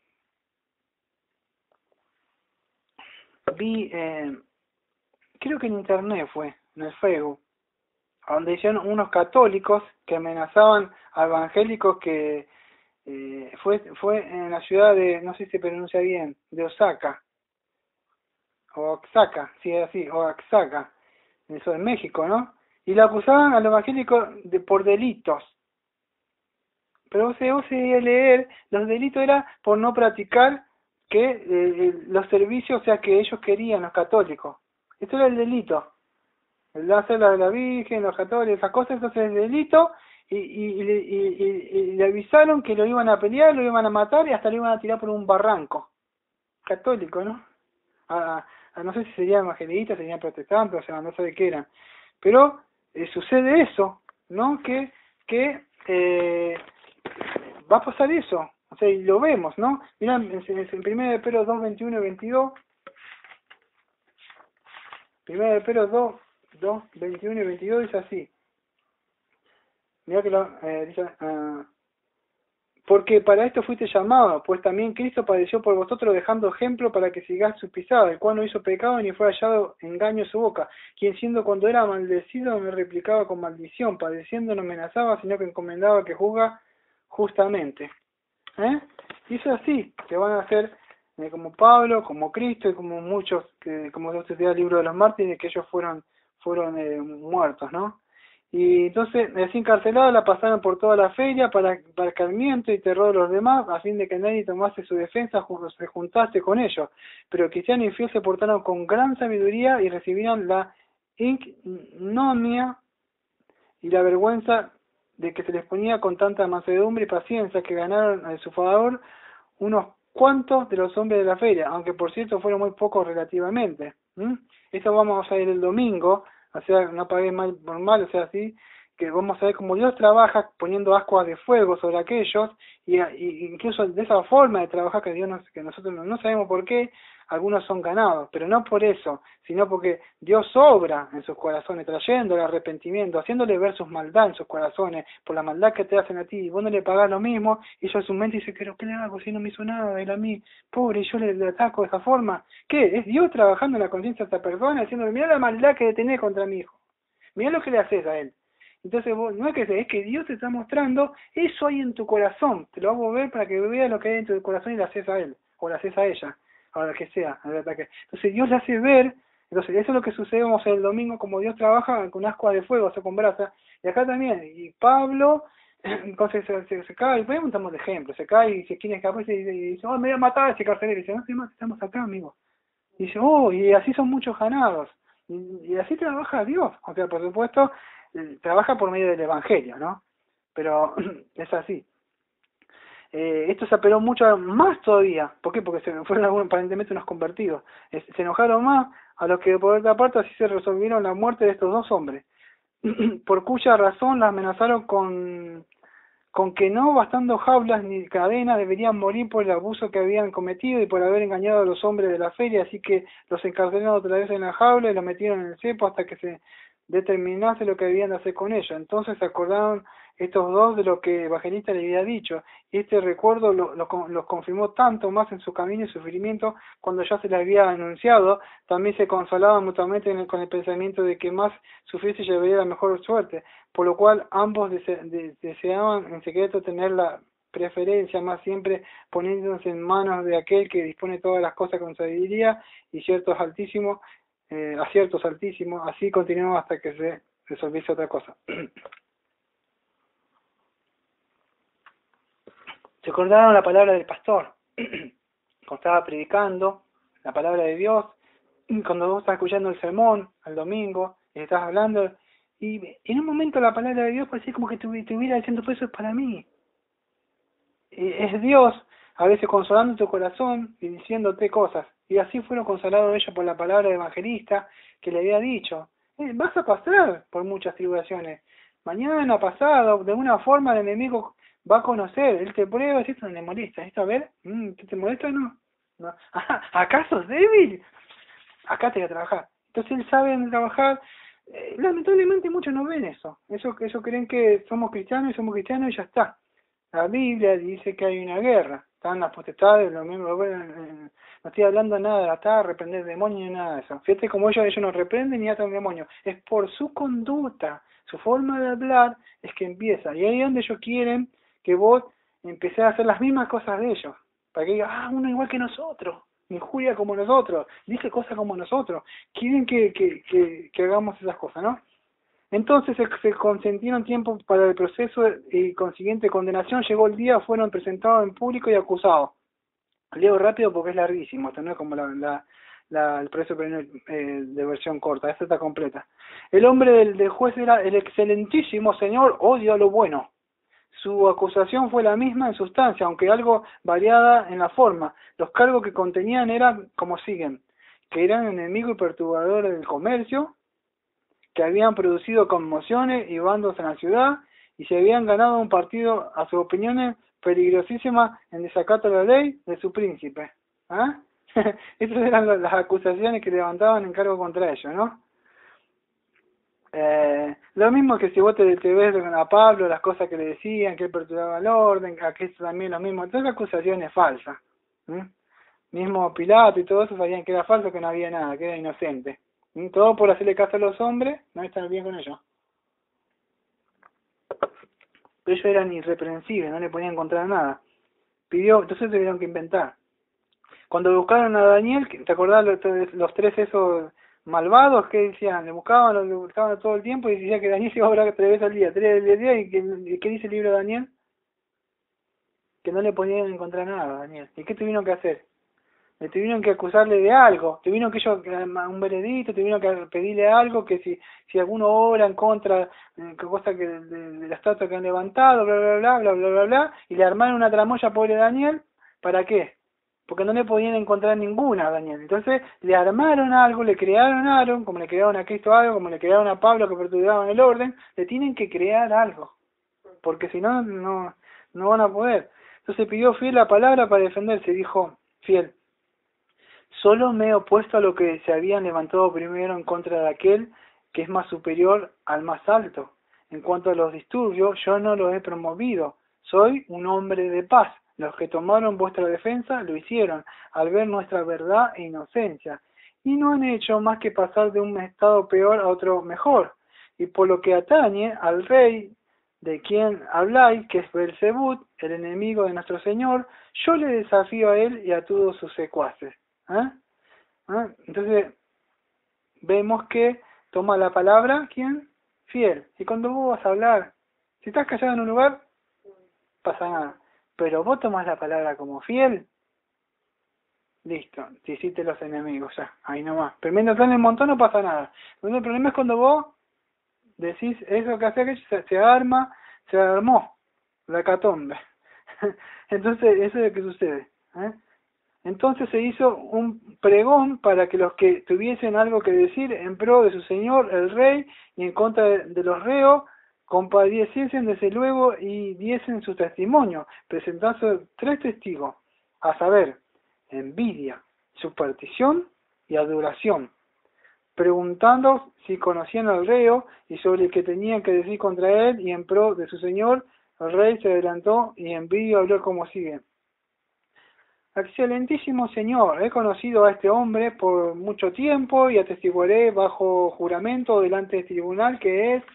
vi, creo que en internet fue, en el Facebook, donde hicieron unos católicos que amenazaban a evangélicos que fue en la ciudad de, no sé si se pronuncia bien, de Osaka, o Oaxaca, sí, así, Oaxaca, eso en México, ¿no? Y le acusaban al evangélico por delitos. Pero vos se leer, los delitos era por no practicar los servicios, o sea, que ellos querían, los católicos. Esto era el delito. El de hacer la de la Virgen, los católicos, esas cosas, entonces el delito, y le avisaron que lo iban a pelear, lo iban a matar y hasta lo iban a tirar por un barranco. Católico, ¿no? No sé si serían evangelistas, serían protestantes, o sea, no sé de qué eran. Pero sucede eso, ¿no? Que va a pasar eso, o sea, y lo vemos, ¿no? Mirá, en 1 de Pedro 2, 21 y 22, 1 de Pedro 2, 21 y 22 dice así: Mirá que dice, porque para esto fuiste llamado, pues también Cristo padeció por vosotros dejando ejemplo para que sigáis sus pisadas, el cual no hizo pecado ni fue hallado engaño en su boca, quien siendo cuando era maldecido me replicaba con maldición, padeciendo no amenazaba, sino que encomendaba que juzga justamente. Y eso es así, que van a ser como Pablo, como Cristo y como muchos, que como se estudia el libro de los mártires, que ellos fueron muertos, ¿no? Y entonces, así encarcelados, la pasaron por toda la feria para escarmiento y terror de los demás, a fin de que nadie tomase su defensa, se juntase con ellos. Pero el cristiano y fiel se portaron con gran sabiduría y recibieron la ignominia y la vergüenza de que se les ponía con tanta mansedumbre y paciencia, que ganaron a su favor unos cuantos de los hombres de la feria, aunque por cierto fueron muy pocos relativamente. Eso vamos a ver el domingo, o sea, no pagué mal por mal, o sea, así, que vamos a ver cómo Dios trabaja poniendo ascuas de fuego sobre aquellos, y incluso de esa forma de trabajar que Dios que nosotros no sabemos por qué, algunos son ganados, pero no por eso, sino porque Dios obra en sus corazones, trayendo el arrepentimiento, haciéndole ver sus maldades en sus corazones, por la maldad que te hacen a ti, y vos no le pagás lo mismo, y ellos en su mente dicen, pero ¿qué le hago si no me hizo nada, él a mí, pobre, y yo le ataco de esa forma? ¿Qué? Es Dios trabajando en la conciencia de esta persona, diciéndole, mira la maldad que tenés contra mi hijo, mira lo que le haces a él. Entonces vos, no es que Dios te está mostrando, eso hay en tu corazón, te lo hago ver para que veas lo que hay dentro del corazón y le haces a él, o le haces a ella, a lo que sea, al ataque. Entonces Dios le hace ver, entonces eso es lo que sucede, vamos a ver el domingo, como Dios trabaja con ascuas de fuego, o sea, con brasa, y acá también, y Pablo, entonces se cae, y ponemos un montón de ejemplos, se cae y se quiere escapar y dice, oh, me voy a matar a ese carcelero, y dice, no te mates, estamos acá, amigo. Y dice, oh, y así son muchos ganados. Y así trabaja Dios. O sea, por supuesto, trabaja por medio del Evangelio, ¿no? Pero es así. Esto se apeló mucho más todavía. ¿Por qué? Porque fueron aparentemente unos convertidos. Se enojaron más, a los que por otra parte así se resolvieron la muerte de estos dos hombres. Por cuya razón las amenazaron con que no bastando jaulas ni cadenas deberían morir por el abuso que habían cometido y por haber engañado a los hombres de la feria, así que los encarcelaron otra vez en la jaula y los metieron en el cepo hasta que se determinase lo que habían de hacer con ellos. Entonces se acordaron estos dos de lo que Evangelista le había dicho, y este recuerdo los confirmó tanto más en su camino y sufrimiento cuando ya se les había anunciado. También se consolaban mutuamente con el pensamiento de que más sufriese llevaría la mejor suerte, por lo cual ambos deseaban en secreto tener la preferencia, más siempre poniéndose en manos de aquel que dispone todas las cosas con sabiduría y aciertos altísimos, así continuamos hasta que se resolviese otra cosa. Se acordaron la palabra del pastor, cuando estaba predicando la palabra de Dios, cuando vos estás escuchando el sermón al domingo, y estás hablando, y en un momento la palabra de Dios parecía como que estuviera diciendo, pues eso es para mí. Es Dios a veces consolando tu corazón y diciéndote cosas. Y así fueron consolados ellos por la palabra de Evangelista que le había dicho. Vas a pasar por muchas tribulaciones. Mañana, pasado, de alguna forma el enemigo va a conocer. Él te prueba, si esto no le molesta. ¿Esto a ver? ¿Te molesta o no? ¿No? ¿Acaso es débil? Acá te voy a trabajar. Entonces él sabe dónde trabajar. Lamentablemente muchos no ven eso. Ellos creen que somos cristianos y ya está. La Biblia dice que hay una guerra, están las potestades, los miembros, no estoy hablando nada de atar, reprender demonios ni nada de eso. Fíjate como ellos no reprenden ni atan demonios, es por su conducta, su forma de hablar es que empieza, y ahí es donde ellos quieren que vos empecés a hacer las mismas cosas de ellos, para que diga, uno igual que nosotros, injuria como nosotros, dice cosas como nosotros, quieren que hagamos esas cosas, ¿no? Entonces se consentieron tiempo para el proceso y consiguiente condenación. Llegó el día, fueron presentados en público y acusados. Leo rápido porque es larguísimo, esto no es como el proceso de versión corta, esta está completa. El hombre del juez era el excelentísimo señor, odio a lo bueno. Su acusación fue la misma en sustancia, aunque algo variada en la forma. Los cargos que contenían eran como siguen: que eran enemigos y perturbadores del comercio, que habían producido conmociones y bandos en la ciudad, y se habían ganado un partido a sus opiniones peligrosísimas en desacato a la ley de su príncipe. ¿Ah? Estas eran las acusaciones que levantaban en cargo contra ellos, ¿no? Lo mismo que si vos te ves a Pablo, las cosas que le decían, que él perturbaba el orden, que es también lo mismo, todas acusaciones falsas. ¿Mm? Mismo Pilato y todo eso sabían que era falso, que no había nada, que era inocente. ¿Mm? Todo por hacerle caso a los hombres, no estar bien con ellos. Pero ellos eran irreprensibles, no le podían encontrar nada. Entonces tuvieron que inventar. Cuando buscaron a Daniel, ¿te acordás los tres esos malvados que decían? Le buscaban todo el tiempo y decía que Daniel se iba a orar 3 veces al día, 3 veces al día, y ¿qué dice el libro de Daniel? Que no le podían encontrar nada a Daniel. ¿Y qué tuvieron que hacer? Le tuvieron que acusarle de algo, tuvieron que ellos, un veredicto, tuvieron que pedirle algo, que si alguno obra en contra, cosa que de la estatua que han levantado, bla, bla, bla, bla, bla, bla, bla, y le armaron una tramoya a pobre Daniel, ¿para qué? Porque no le podían encontrar ninguna a Daniel. Entonces le armaron algo, le crearon algo, como le crearon a Cristo algo, como le crearon a Pablo que perturbaban el orden, le tienen que crear algo, porque si no, no van a poder. Entonces pidió Fiel la palabra para defenderse, dijo Fiel: solo me he opuesto a lo que se habían levantado primero en contra de aquel que es más superior al más alto. En cuanto a los disturbios, yo no los he promovido. Soy un hombre de paz. Los que tomaron vuestra defensa lo hicieron, al ver nuestra verdad e inocencia. Y no han hecho más que pasar de un estado peor a otro mejor. Y por lo que atañe al rey de quien habláis, que es Belzebut, el enemigo de nuestro Señor, yo le desafío a él y a todos sus secuaces. ¿Eh? ¿Eh? Entonces vemos que toma la palabra, ¿quién? Fiel. Y cuando vos vas a hablar, si estás callado en un lugar, pasa nada. Pero vos tomás la palabra como fiel, listo, te hiciste los enemigos ya, ahí nomás. Pero mientras están en el montón no pasa nada. El problema es cuando vos decís eso que hace aquello, se armó la hecatombe. Entonces, eso es lo que sucede. ¿Eh? Entonces se hizo un pregón para que los que tuviesen algo que decir en pro de su señor, el rey, y en contra de los reos, compadeciesen desde luego y diesen su testimonio, presentando 3 testigos, a saber, envidia, superstición y adoración, preguntando si conocían al reo y sobre el que tenían que decir contra él y en pro de su señor. El rey se adelantó y envidia habló como sigue: excelentísimo señor, he conocido a este hombre por mucho tiempo y atestiguaré bajo juramento delante del tribunal que es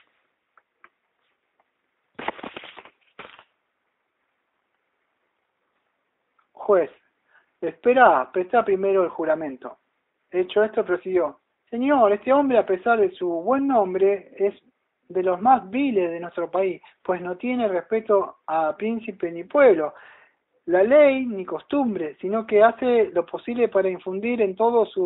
juez. Presta primero el juramento. Hecho esto, prosiguió: señor, este hombre, a pesar de su buen nombre, es de los más viles de nuestro país, pues no tiene respeto a príncipe ni pueblo, la ley ni costumbre, sino que hace lo posible para infundir en todos sus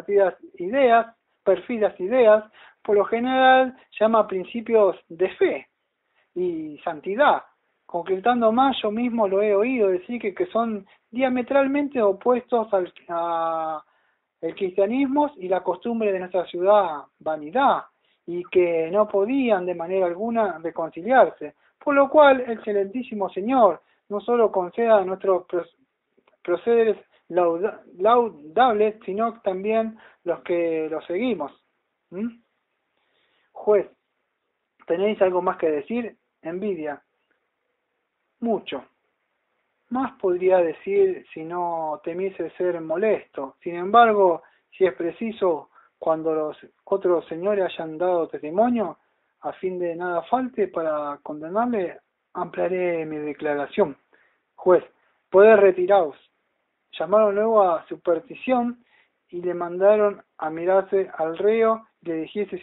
pérfidas ideas, por lo general llama principios de fe y santidad. Concretando más, yo mismo lo he oído decir que son diametralmente opuestos al el cristianismo y la costumbre de nuestra ciudad, vanidad, y que no podían de manera alguna reconciliarse, por lo cual el excelentísimo Señor no solo conceda nuestros procederes laudables, sino también los que los seguimos. ¿Mm? Juez, ¿tenéis algo más que decir? Envidia. Mucho. Más podría decir si no temiese ser molesto. Sin embargo, si es preciso, cuando los otros señores hayan dado testimonio, a fin de nada falte para condenarle, ampliaré mi declaración. Juez, podés retiraros. Llamaron luego a superstición y le mandaron a mirarse al reo y le dijese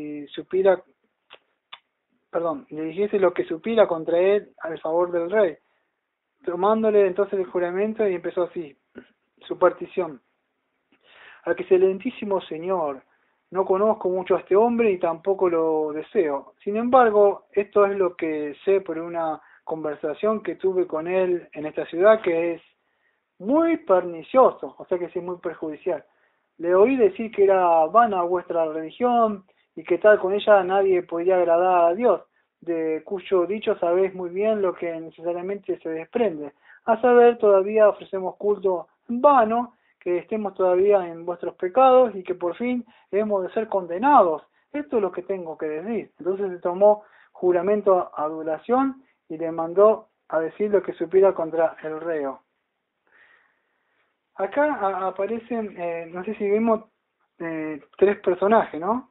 le dijese lo que supiera contra él al favor del rey. Tomándole entonces el juramento y empezó así: superstición. Al que excelentísimo señor, no conozco mucho a este hombre y tampoco lo deseo. Sin embargo, esto es lo que sé por una conversación que tuve con él en esta ciudad, que es muy pernicioso, o sea que sí es muy perjudicial. Le oí decir que era vana vuestra religión y que tal con ella nadie podía agradar a Dios, de cuyo dicho sabéis muy bien lo que necesariamente se desprende. A saber, todavía ofrecemos culto en vano, que estemos todavía en vuestros pecados y que por fin hemos de ser condenados Esto es lo que tengo que decir. Entonces se tomó juramento a adulación y le mandó a decir lo que supiera contra el reo. Acá aparecen, no sé si vimos, tres personajes, ¿no?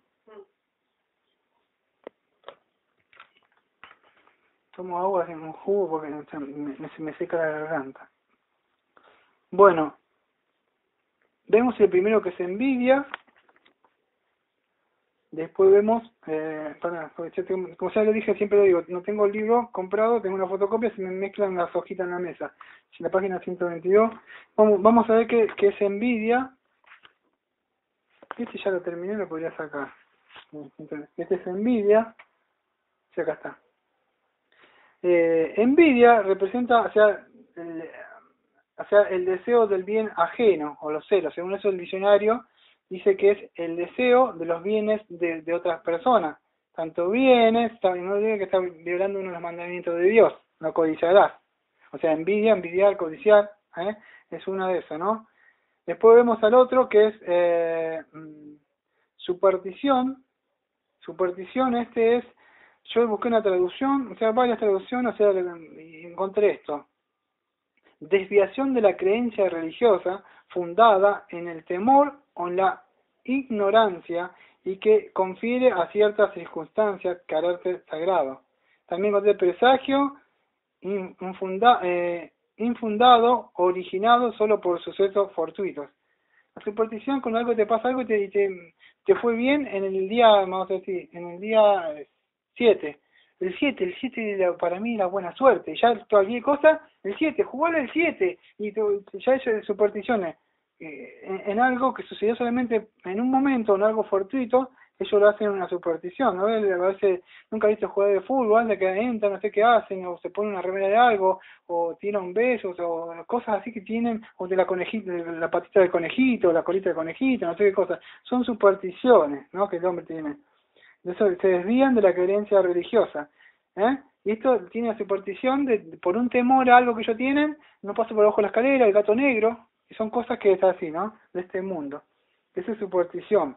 Tomo agua en un jugo porque se me seca la garganta. Bueno, vemos el primero que es envidia. Después vemos, como ya lo dije, siempre lo digo, no tengo el libro comprado, tengo una fotocopia, se me mezclan las hojitas en la mesa. En la página 122, vamos a ver qué es envidia. Este ya lo terminé, lo podría sacar. Este es envidia. Sí, acá está. Envidia representa, el deseo del bien ajeno, o los celos. Según eso el diccionario dice que es el deseo de los bienes de otras personas. Tanto bienes, no diga que está violando uno de los mandamientos de Dios, no codiciarás. O sea, envidiar, codiciar, es una de esas, ¿no? Después vemos al otro que es superstición. Superstición, yo busqué una traducción, o sea, varias traducciones, o sea, y encontré esto. Desviación de la creencia religiosa fundada en el temor o en la ignorancia y que confiere a ciertas circunstancias carácter sagrado. También encontré presagio infundado, originado solo por sucesos fortuitos. La superstición, cuando algo te pasa algo y te fue bien en el día, vamos a decir, en el día 7. El 7 para mí es la buena suerte. Ya cualquier cosa, el 7, jugale el 7. Y ya es supersticiones. En algo que sucedió solamente en un momento, en algo fortuito, ellos lo hacen una superstición, ¿no? A veces nunca he visto jugar de fútbol, de que entran, no sé qué hacen, o se ponen una remera de algo, o tiran besos, o cosas así que tienen, o de la conejita, de la patita del conejito, la colita del conejito, no sé qué cosas. Son supersticiones, ¿no? Que el hombre tiene. De eso se desvían de la creencia religiosa, y esto tiene la superstición por un temor a algo que ellos tienen, no paso por abajo de la escalera, el gato negro, y son cosas que es así, ¿no? De este mundo. Esa es superstición.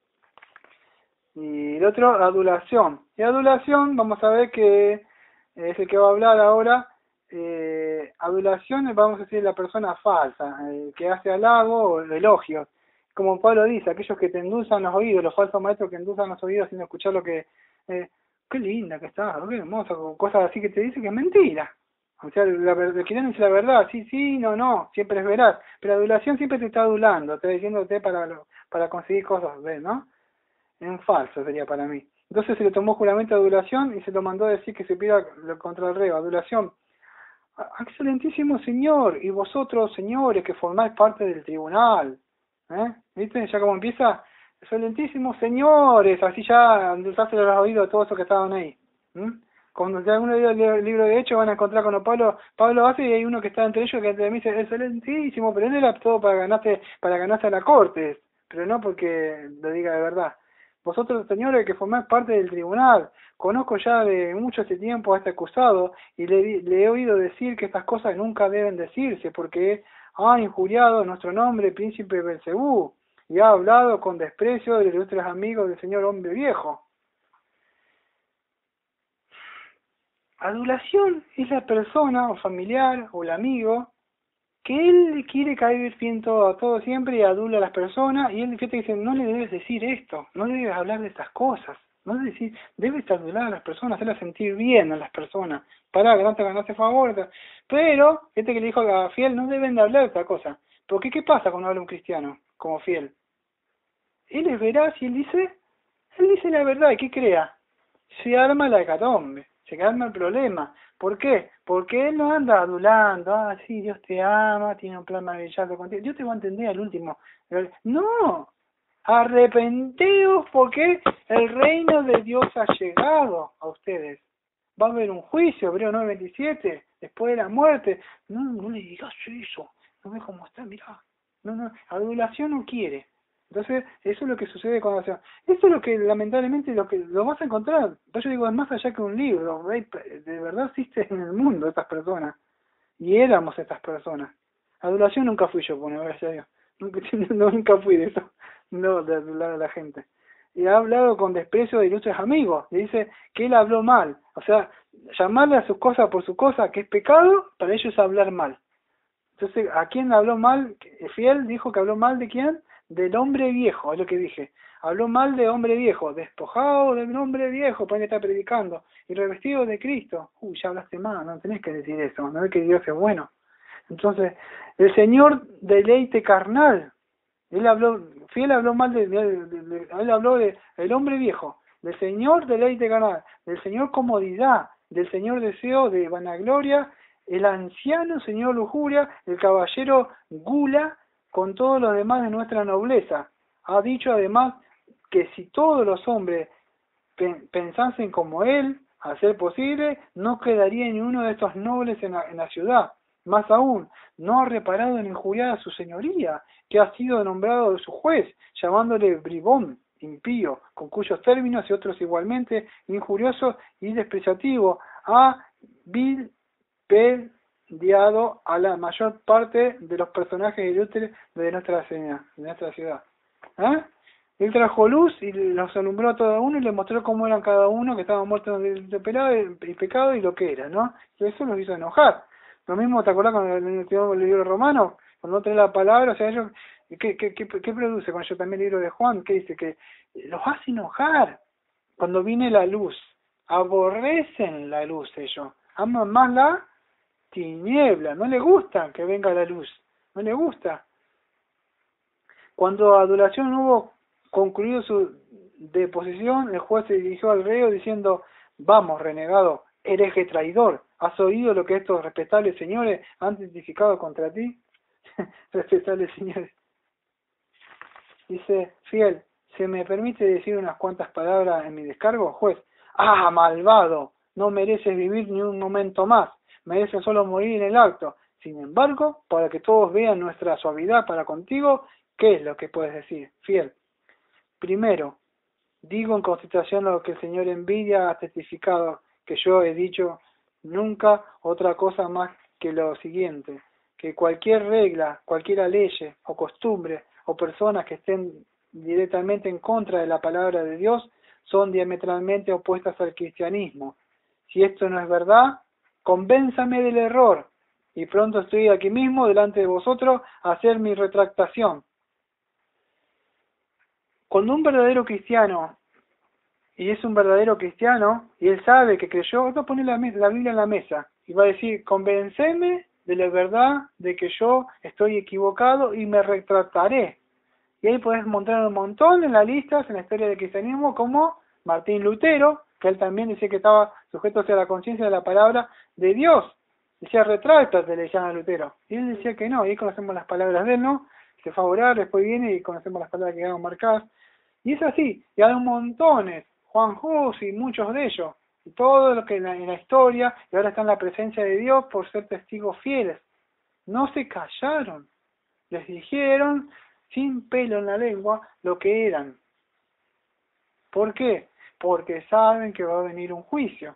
Y el otro, adulación. Y adulación, vamos a ver que es el que va a hablar ahora. Adulación, vamos a decir, la persona falsa, que hace halago o elogios. Como Pablo dice, aquellos que te endulzan los oídos, los falsos maestros que endulzan los oídos sin escuchar lo que... qué linda que estás, qué hermosa, cosas así que te dice que es mentira. O sea, quieren decir la verdad, sí, no, siempre es veraz. Pero la adulación siempre te está adulando, está diciéndote para conseguir cosas, ¿ves, no? En falso sería para mí. Entonces se le tomó juramento de adulación y se lo mandó a decir que se pida contra el reo. Adulación. Excelentísimo señor, y vosotros, señores, que formáis parte del tribunal. ¿Viste? Ya como empieza, excelentísimos señores, así ya endulzaste los oídos a todos esos que estaban ahí. Cuando ya uno lee el libro de Hechos van a encontrar cuando Pablo hace y hay uno que está entre ellos que me dice, excelentísimo, pero él era todo para ganarse a la corte, pero no porque lo diga de verdad. Vosotros, señores, que formáis parte del tribunal, conozco ya de mucho este tiempo a este acusado y le he oído decir que estas cosas nunca deben decirse porque ha injuriado nuestro nombre, príncipe Belcebú, y ha hablado con desprecio de los ilustres amigos del señor hombre viejo. Adulación es la persona o familiar o el amigo que él quiere caer bien a todo siempre y adula a las personas, y él fíjate que dice, no le debes decir esto, no le debes hablar de estas cosas, no debes decir, debes adular a las personas, hacerlas sentir bien a las personas, para que no te ganase favor, pero este que le dijo a Fiel, no deben de hablar de esta cosa, porque ¿qué pasa cuando habla un cristiano como Fiel? Él es veraz y él dice la verdad, ¿y qué crea? Se arma la hecatombe, se arma el problema. ¿Por qué? Porque él no anda adulando, sí, Dios te ama, tiene un plan maravilloso contigo. Dios te va a entender al último. No, arrepenteos porque el reino de Dios ha llegado a ustedes. Va a haber un juicio, Hebreo 9:27, después de la muerte. No le digas eso, no ves cómo está, mirá. No, adulación no quiere. Entonces, eso es lo que sucede cuando hacemos. Esto es lo que, lamentablemente, lo vas a encontrar. Yo digo, es más allá que un libro. De verdad existe en el mundo estas personas. Y éramos estas personas. Adulación nunca fui yo, bueno, gracias a Dios. Nunca fui de eso. No, de adular a la gente. y ha hablado con desprecio de ilustres amigos. Le dice que él habló mal. O sea, llamarle a sus cosas por su cosa, que es pecado, para ellos es hablar mal. Entonces, ¿a quién habló mal? Fiel dijo que habló mal ¿de quién? Del hombre viejo, es lo que dije. Habló mal de hombre viejo, despojado del hombre viejo, para que está predicando, y revestido de Cristo. Ya hablaste mal, no tenés que decir eso, no es que Dios es bueno. Entonces, el Señor deleite carnal. Él habló, Fiel habló mal él habló de el hombre viejo, del Señor deleite carnal, del Señor comodidad, del Señor deseo de vanagloria, el anciano Señor lujuria, el caballero gula, con todos los demás de nuestra nobleza. Ha dicho además que si todos los hombres pensasen como él, a ser posible, no quedaría ni uno de estos nobles en la ciudad. Más aún, no ha reparado en injuriar a su señoría, que ha sido nombrado su juez, llamándole bribón, impío, con cuyos términos y otros igualmente injuriosos y despreciativos, ha vilpendiado a la mayor parte de los personajes ilustres de nuestra ciudad. Él trajo luz y los alumbró a cada uno y le mostró cómo eran cada uno, que estaban muertos de pecado y lo que era, ¿no? Y eso los hizo enojar. Lo mismo, ¿te acordás cuando el libro romano? Cuando no tenés la palabra, o sea, ellos, ¿qué produce con yo también el libro de Juan? Que dice que los hace enojar cuando viene la luz. Aborrecen la luz ellos. Aman más la tiniebla. No les gusta que venga la luz. No les gusta. Cuando adoración hubo concluido su deposición, el juez se dirigió al reo diciendo: vamos, renegado, hereje traidor, ¿has oído lo que estos respetables señores han testificado contra ti? Respetables señores. Dice, Fiel, ¿se me permite decir unas cuantas palabras en mi descargo? Juez, ¡ah, malvado! No mereces vivir ni un momento más, mereces solo morir en el acto. Sin embargo, para que todos vean nuestra suavidad para contigo, ¿qué es lo que puedes decir, Fiel? Primero, digo en constitución lo que el Señor envidia ha testificado, que yo he dicho nunca otra cosa más que lo siguiente, que cualquier regla, cualquier ley o costumbre o personas que estén directamente en contra de la palabra de Dios son diametralmente opuestas al cristianismo. Si esto no es verdad, convénzame del error, y pronto estoy aquí mismo delante de vosotros a hacer mi retractación. Cuando un verdadero cristiano, y es un verdadero cristiano, y él sabe que creyó, va a poner la Biblia en la mesa, y va a decir, convénceme de la verdad de que yo estoy equivocado y me retractaré. Y ahí podés montar un montón en las listas, en la historia del cristianismo, como Martín Lutero, que él también decía que estaba sujeto a la conciencia de la palabra de Dios. Decía, retráctate, le decían a Lutero. Y él decía que no, y ahí conocemos las palabras de él, ¿no? Se fue a orar, después viene y conocemos las palabras que quedaron marcadas. Y es así, y hay montones, Juan Hus y muchos de ellos, y todo lo que en la historia, y ahora está en la presencia de Dios por ser testigos fieles. No se callaron, les dijeron sin pelo en la lengua lo que eran. ¿Por qué? Porque saben que va a venir un juicio.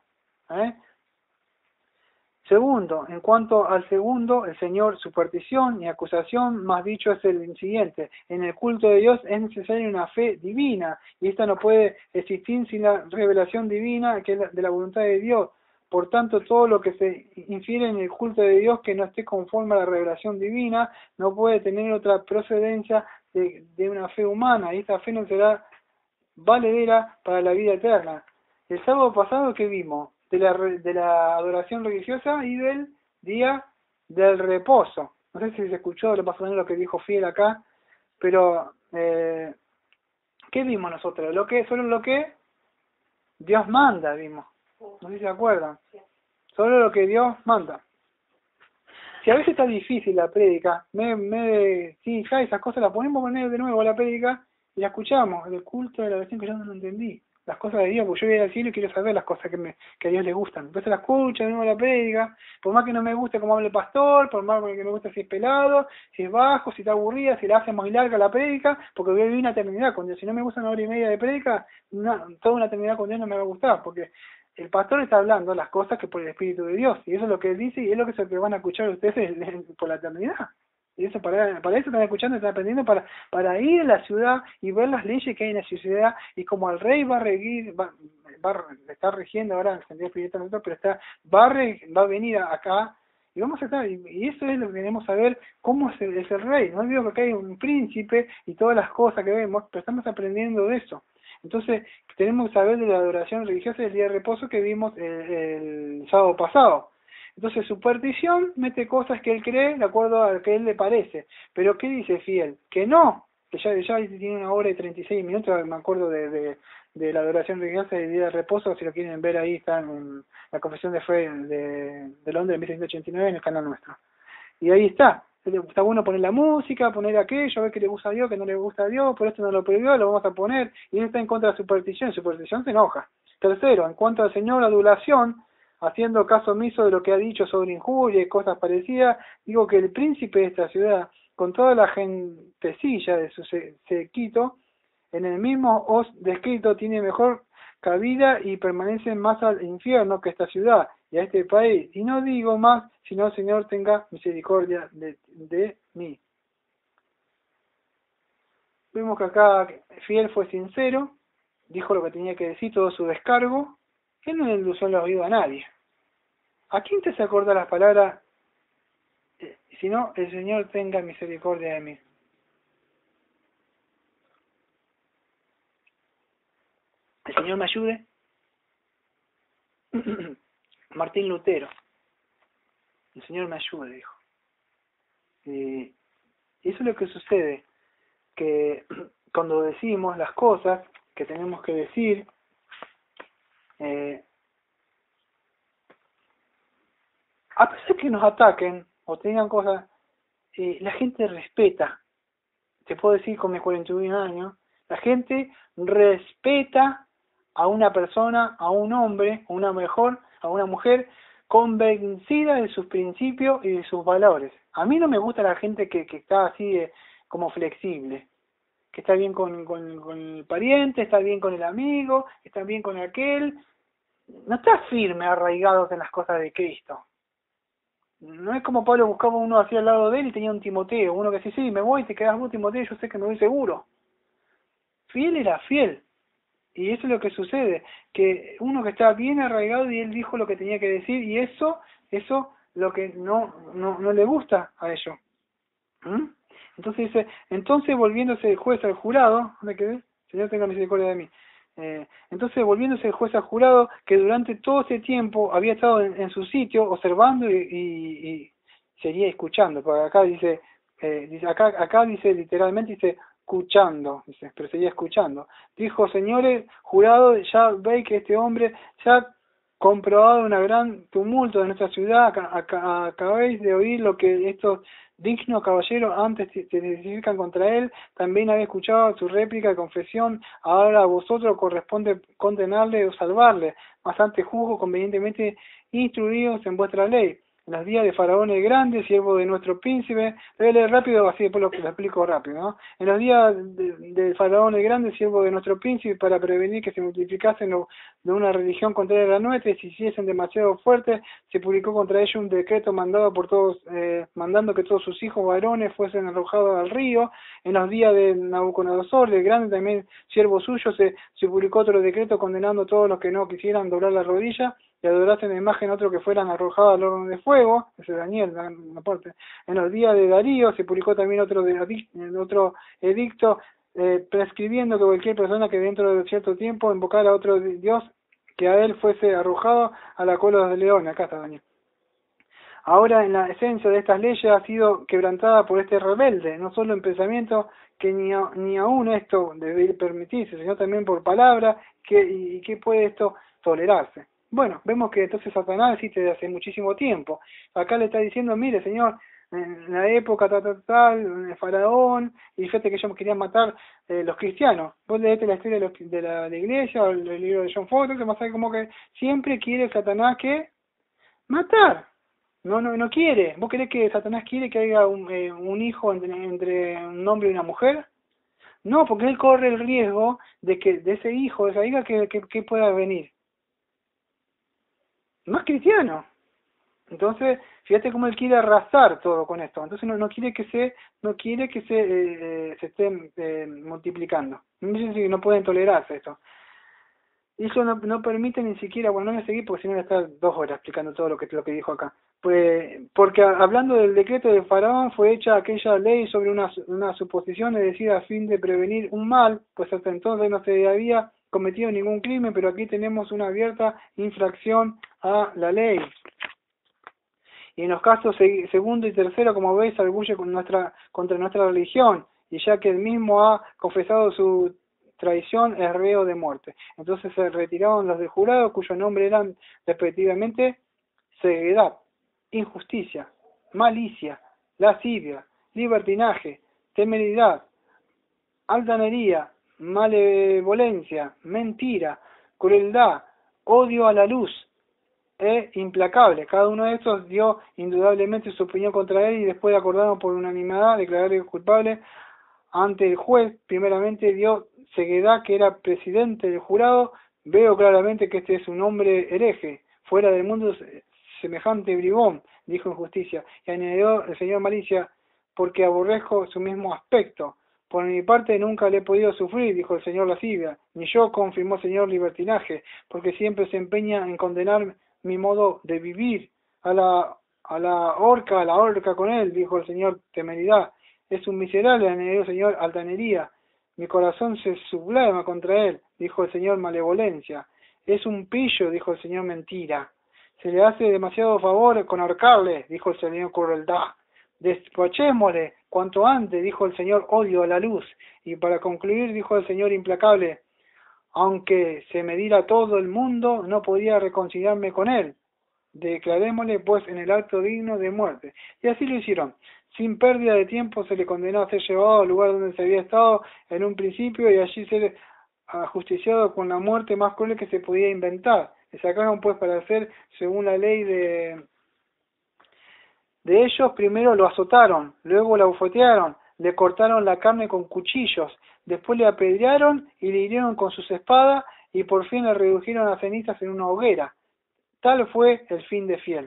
Segundo, en cuanto al segundo, el Señor, su partición y acusación, más dicho es el siguiente: en el culto de Dios es necesaria una fe divina, y esta no puede existir sin la revelación divina, que es de la voluntad de Dios. Por tanto, todo lo que se infiere en el culto de Dios que no esté conforme a la revelación divina, no puede tener otra procedencia de una fe humana, y esta fe no será valedera para la vida eterna. El sábado pasado, ¿qué vimos? De la adoración religiosa y del día del reposo. No sé si se escuchó lo que dijo Fiel acá, pero ¿qué vimos nosotros? Solo lo que Dios manda vimos. No sé si se acuerdan. Solo lo que Dios manda. Si a veces está difícil la prédica, sí, ya esas cosas las ponemos de nuevo a la prédica y la escuchamos. El culto de la oración que yo no lo entendí. Las cosas de Dios, porque yo voy al cielo y quiero saber las cosas que a Dios le gustan. Entonces la escucho, de nuevo la prédica, por más que no me guste cómo habla el pastor, por más que me guste si es pelado, si es bajo, si está aburrida, si la hace muy larga la prédica, porque voy a vivir una eternidad con Dios. Si no me gusta 1 hora y media de prédica, toda una eternidad con Dios no me va a gustar, porque el pastor está hablando las cosas que por el Espíritu de Dios, y eso es lo que él dice, y es lo que van a escuchar ustedes por la eternidad. Y eso para eso están escuchando, están aprendiendo para ir a la ciudad y ver las leyes que hay en la ciudad, y como el rey va a regir, está rigiendo ahora en el sentido espiritual, pero va a venir acá, y vamos a estar, y eso es lo que queremos saber, cómo es el rey. No digo que acá hay un príncipe y todas las cosas que vemos, pero estamos aprendiendo de eso. Entonces, tenemos que saber de la adoración religiosa del día de reposo que vimos el sábado pasado. Entonces, superstición mete cosas que él cree de acuerdo a lo que a él le parece. Pero, ¿qué dice Fiel? Que no, que ya tiene 1 hora y 36 minutos, me acuerdo de la adoración religiosa del día de reposo. Si lo quieren ver, ahí está en la Confesión de Fe de Londres, en 1689, en el canal nuestro. Y ahí está. Está bueno poner la música, poner aquello, a ver qué le gusta a Dios, qué no le gusta a Dios, por esto no lo prohibió, lo vamos a poner. Y él está en contra de la superstición se enoja. Tercero, en cuanto al Señor, adulación, haciendo caso omiso de lo que ha dicho sobre injuria y cosas parecidas, digo que el príncipe de esta ciudad, con toda la gentecilla de su séquito, en el mismo os descrito tiene mejor cabida y permanece más al infierno que esta ciudad y a este país. Y no digo más, sino Señor tenga misericordia de mí. Vemos que acá Fiel fue sincero, dijo lo que tenía que decir, todo su descargo, él no le endulzó el oído a nadie. ¿A quién te se acorda las palabras, si no, el Señor tenga misericordia de mí? ¿El Señor me ayude? Martín Lutero. El Señor me ayude, dijo. Y eso es lo que sucede, que cuando decimos las cosas que tenemos que decir, a pesar que nos ataquen o tengan cosas, la gente respeta. Te puedo decir con mis 41 años, la gente respeta a una persona, a un hombre, a una mujer convencida de sus principios y de sus valores. A mí no me gusta la gente que está así como flexible, que está bien con el pariente, está bien con el amigo, está bien con aquel, no está firme, arraigados en las cosas de Cristo. No es como Pablo buscaba uno así al lado de él y tenía un Timoteo, uno que decía, sí, me voy, te quedas vos, Timoteo, yo sé que me voy seguro. Fiel era fiel. Y eso es lo que sucede, que uno que está bien arraigado y él dijo lo que tenía que decir, y eso lo que no le gusta a ellos. Entonces dice, entonces volviéndose el juez al jurado, ¿dónde quedé? Señor tenga misericordia de mí. Entonces volviéndose el juez al jurado, que durante todo ese tiempo había estado en su sitio observando y seguía escuchando, porque acá dice acá dice literalmente, dice escuchando, dice, pero seguía escuchando. Dijo, señores, jurado, ya veis que este hombre ya ha comprobado una gran tumulto de nuestra ciudad, acabáis de oír lo que estos dignos caballeros antes testifican contra él, también habéis escuchado su réplica y confesión, ahora a vosotros corresponde condenarle o salvarle, mas antes juzgo convenientemente instruidos en vuestra ley. En los días de Faraón el Grande, siervo de nuestro príncipe, voy a leer rápido, así después lo explico rápido, ¿no? En los días de Faraón el Grande, siervo de nuestro príncipe, para prevenir que se multiplicasen de una religión contraria a la nuestra, y si hiciesen demasiado fuertes, se publicó contra ellos un decreto mandado por todos, mandando que todos sus hijos varones fuesen arrojados al río. En los días de Nabucodonosor el Grande, también siervo suyo, se publicó otro decreto condenando a todos los que no quisieran doblar la rodilla y adorasen la imagen otro que fueran arrojados al horno de fuego, ese es Daniel, la parte. En los días de Darío se publicó también otro edicto prescribiendo que cualquier persona que dentro de cierto tiempo invocara a otro Dios, que a él fuese arrojado a la cola de león. Acá está Daniel. Ahora, en la esencia de estas leyes ha sido quebrantada por este rebelde, no solo en pensamiento, que ni aún esto debe permitirse, sino también por palabra, y que puede esto tolerarse. Bueno, vemos que entonces Satanás existe desde hace muchísimo tiempo. Acá le está diciendo, mire señor, en la época tal, Faraón, y fíjate que ellos querían matar los cristianos. Vos leete la historia de la iglesia, o el libro de John Fox, que más como que siempre quiere Satanás que matar. No quiere. ¿Vos querés que Satanás quiere que haya un hijo entre un hombre y una mujer? No, porque él corre el riesgo de que de ese hijo, de esa hija, que pueda venir. No es cristiano. Entonces, fíjate cómo él quiere arrasar todo con esto. Entonces no quiere que se esté multiplicando. No pueden tolerarse esto. Y eso no permite ni siquiera, bueno, no voy a seguir porque si no voy a estar 2 horas explicando todo lo que dijo acá. Pues, porque hablando del decreto de Faraón, fue hecha aquella ley sobre una suposición, es decir, a fin de prevenir un mal, pues hasta entonces no se había cometido ningún crimen, pero aquí tenemos una abierta infracción a la ley. Y en los casos segundo y tercero, como veis, arguye contra nuestra religión, y ya que él mismo ha confesado su traición, es reo de muerte. Entonces se retiraron los del jurado, cuyo nombre eran respectivamente ceguedad, injusticia, malicia, lascivia, libertinaje, temeridad, altanería, malevolencia, mentira, crueldad, odio a la luz, implacable. Cada uno de estos dio indudablemente su opinión contra él y después acordaron por unanimidad declararle culpable ante el juez. Primeramente dio Ceguedad, que era presidente del jurado. Veo claramente que este es un hombre hereje, fuera del mundo semejante bribón, dijo en justicia. Y añadió el señor Malicia, porque aborrezco su mismo aspecto. Por mi parte nunca le he podido sufrir, dijo el señor Lascivia, ni yo, confirmó el señor Libertinaje, porque siempre se empeña en condenar mi modo de vivir. A la horca con él, dijo el señor Temeridad. Es un miserable, añadió el señor Altanería. Mi corazón se sublima contra él, dijo el señor Malevolencia. Es un pillo, dijo el señor Mentira. Se le hace demasiado favor con ahorcarle, dijo el señor Crueldad. Despachémosle cuanto antes, dijo el señor Odio a la luz. Y para concluir, dijo el señor Implacable, aunque se me diera todo el mundo, no podía reconciliarme con él. Declarémosle pues en el acto digno de muerte. Y así lo hicieron. Sin pérdida de tiempo se le condenó a ser llevado al lugar donde se había estado en un principio y allí ser ajusticiado con la muerte más cruel que se podía inventar. Le sacaron pues para hacer según la ley de ellos. Primero lo azotaron, luego lo abofetearon, le cortaron la carne con cuchillos, después le apedrearon y le hirieron con sus espadas y por fin le redujeron a cenizas en una hoguera. Tal fue el fin de Fiel.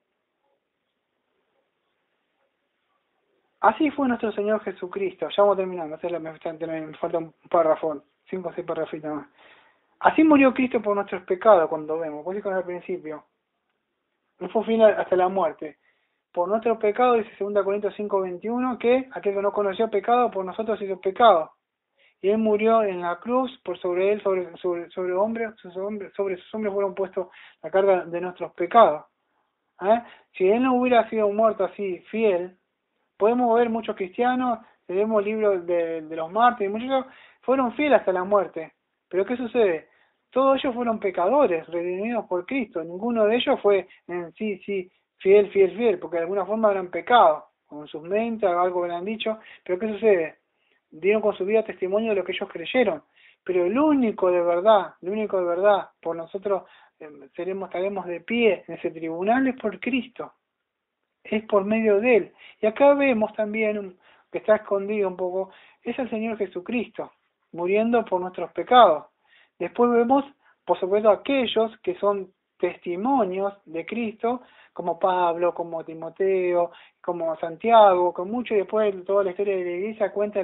Así fue nuestro Señor Jesucristo. Ya vamos terminando, me falta un párrafo, 5 o 6 párrafitos más. Así murió Cristo por nuestros pecados, cuando vemos, pues con al principio. No fue fin hasta la muerte. Por nuestros pecados, dice 2 Corintios 5:21, que aquel que no conoció pecado, por nosotros hizo pecado. Y él murió en la cruz, por sobre él, sobre sus hombres fueron puestos la carga de nuestros pecados. Si él no hubiera sido muerto así, fiel, podemos ver muchos cristianos, leemos libros de los mártires, muchos fueron fieles hasta la muerte. Pero ¿qué sucede? Todos ellos fueron pecadores, redimidos por Cristo. Ninguno de ellos fue en sí, fiel, porque de alguna forma habrán pecado, con sus mentes, algo que han dicho. Pero ¿qué sucede? Dieron con su vida testimonio de lo que ellos creyeron. Pero el único de verdad, por nosotros estaremos de pie en ese tribunal es por Cristo. Es por medio de él. Y acá vemos también, que está escondido un poco, es el Señor Jesucristo, muriendo por nuestros pecados. Después vemos, por supuesto, aquellos que son testimonios de Cristo, como Pablo, como Timoteo, como Santiago, con mucho, y después toda la historia de la iglesia cuenta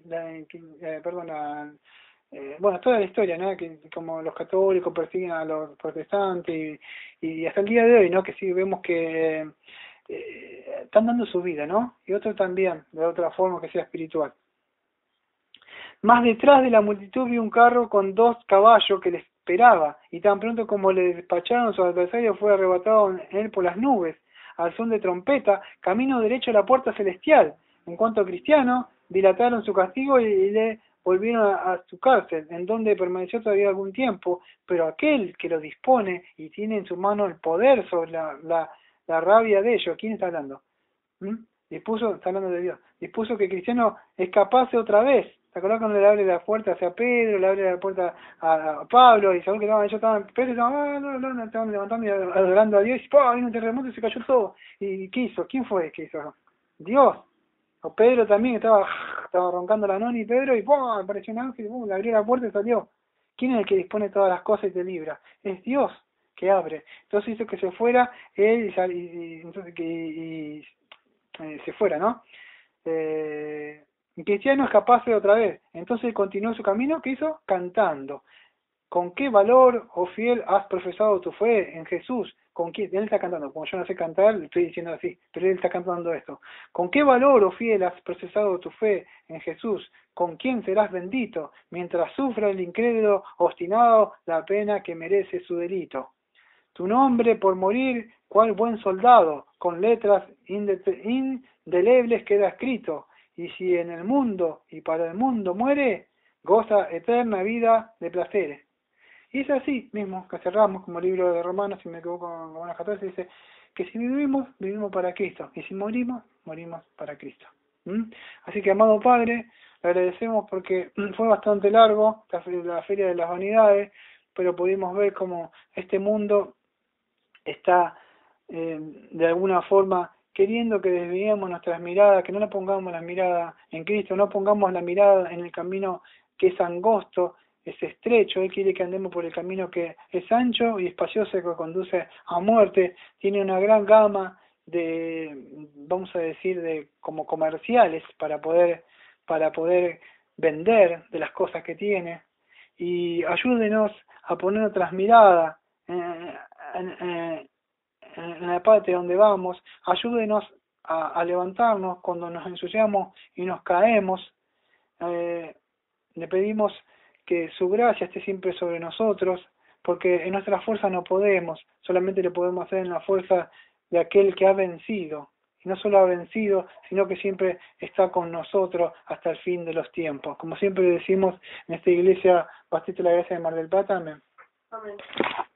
toda la historia, ¿no? Que como los católicos persiguen a los protestantes y hasta el día de hoy, ¿no? Que sí vemos que están dando su vida, ¿no? Y otros también, de otra forma que sea espiritual. Más detrás de la multitud vi un carro con 2 caballos que le esperaba, y tan pronto como le despacharon, su adversario fue arrebatado en él por las nubes, al son de trompeta, camino derecho a la puerta celestial. En cuanto a Cristiano, dilataron su castigo y le volvieron a su cárcel, en donde permaneció todavía algún tiempo, pero aquel que lo dispone y tiene en su mano el poder sobre la rabia de ellos, ¿quién está hablando? Está hablando de Dios. Dispuso que Cristiano escapase otra vez. ¿Te acordás cuando le abre la puerta hacia Pedro, le abre la puerta a Pablo, y Saúl que ellos estaban, Pedro estaban levantando y adorando a Dios, y vino un terremoto y se cayó todo? ¿Y qué hizo? ¿Quién fue que hizo? Dios. O Pedro también estaba roncando la noni, Pedro, y apareció un ángel, le abrió la puerta y salió. ¿Quién es el que dispone todas las cosas y te libra? Es Dios, que abre. Entonces hizo que se fuera él entonces se fuera, ¿no? Cristiano escapase otra vez. Entonces continuó su camino, ¿qué hizo? Cantando. ¿Con qué valor, oh fiel, has profesado tu fe en Jesús? ¿Con quién? Él está cantando, como yo no sé cantar, le estoy diciendo así, pero él está cantando esto. ¿Con qué valor, oh fiel, has profesado tu fe en Jesús? ¿Con quién serás bendito, mientras sufra el incrédulo obstinado la pena que merece su delito? Tu nombre por morir, cual buen soldado, con letras indelebles queda escrito, y si en el mundo y para el mundo muere, goza eterna vida de placeres. Y es así mismo que cerramos como libro de Romanos, si me equivoco con Romanos 14, dice que si vivimos, vivimos para Cristo, y si morimos, morimos para Cristo. Así que, amado Padre, le agradecemos porque fue bastante largo la Feria de las Vanidades, pero pudimos ver cómo este mundo está de alguna forma queriendo que desviemos nuestras miradas, que no la pongamos la mirada en Cristo, no pongamos la mirada en el camino que es angosto, es estrecho. Él quiere que andemos por el camino que es ancho y espacioso, que conduce a muerte. Tiene una gran gama de, vamos a decir, de como comerciales para poder vender de las cosas que tiene. Y ayúdenos a poner otras miradas en la parte donde vamos. Ayúdenos a levantarnos cuando nos ensuciamos y nos caemos. Le pedimos que su gracia esté siempre sobre nosotros, porque en nuestra fuerza no podemos, solamente le podemos hacer en la fuerza de aquel que ha vencido, y no solo ha vencido, sino que siempre está con nosotros hasta el fin de los tiempos. Como siempre decimos en esta iglesia Bastante la Gracia de Mar del Plata, amén. Amén.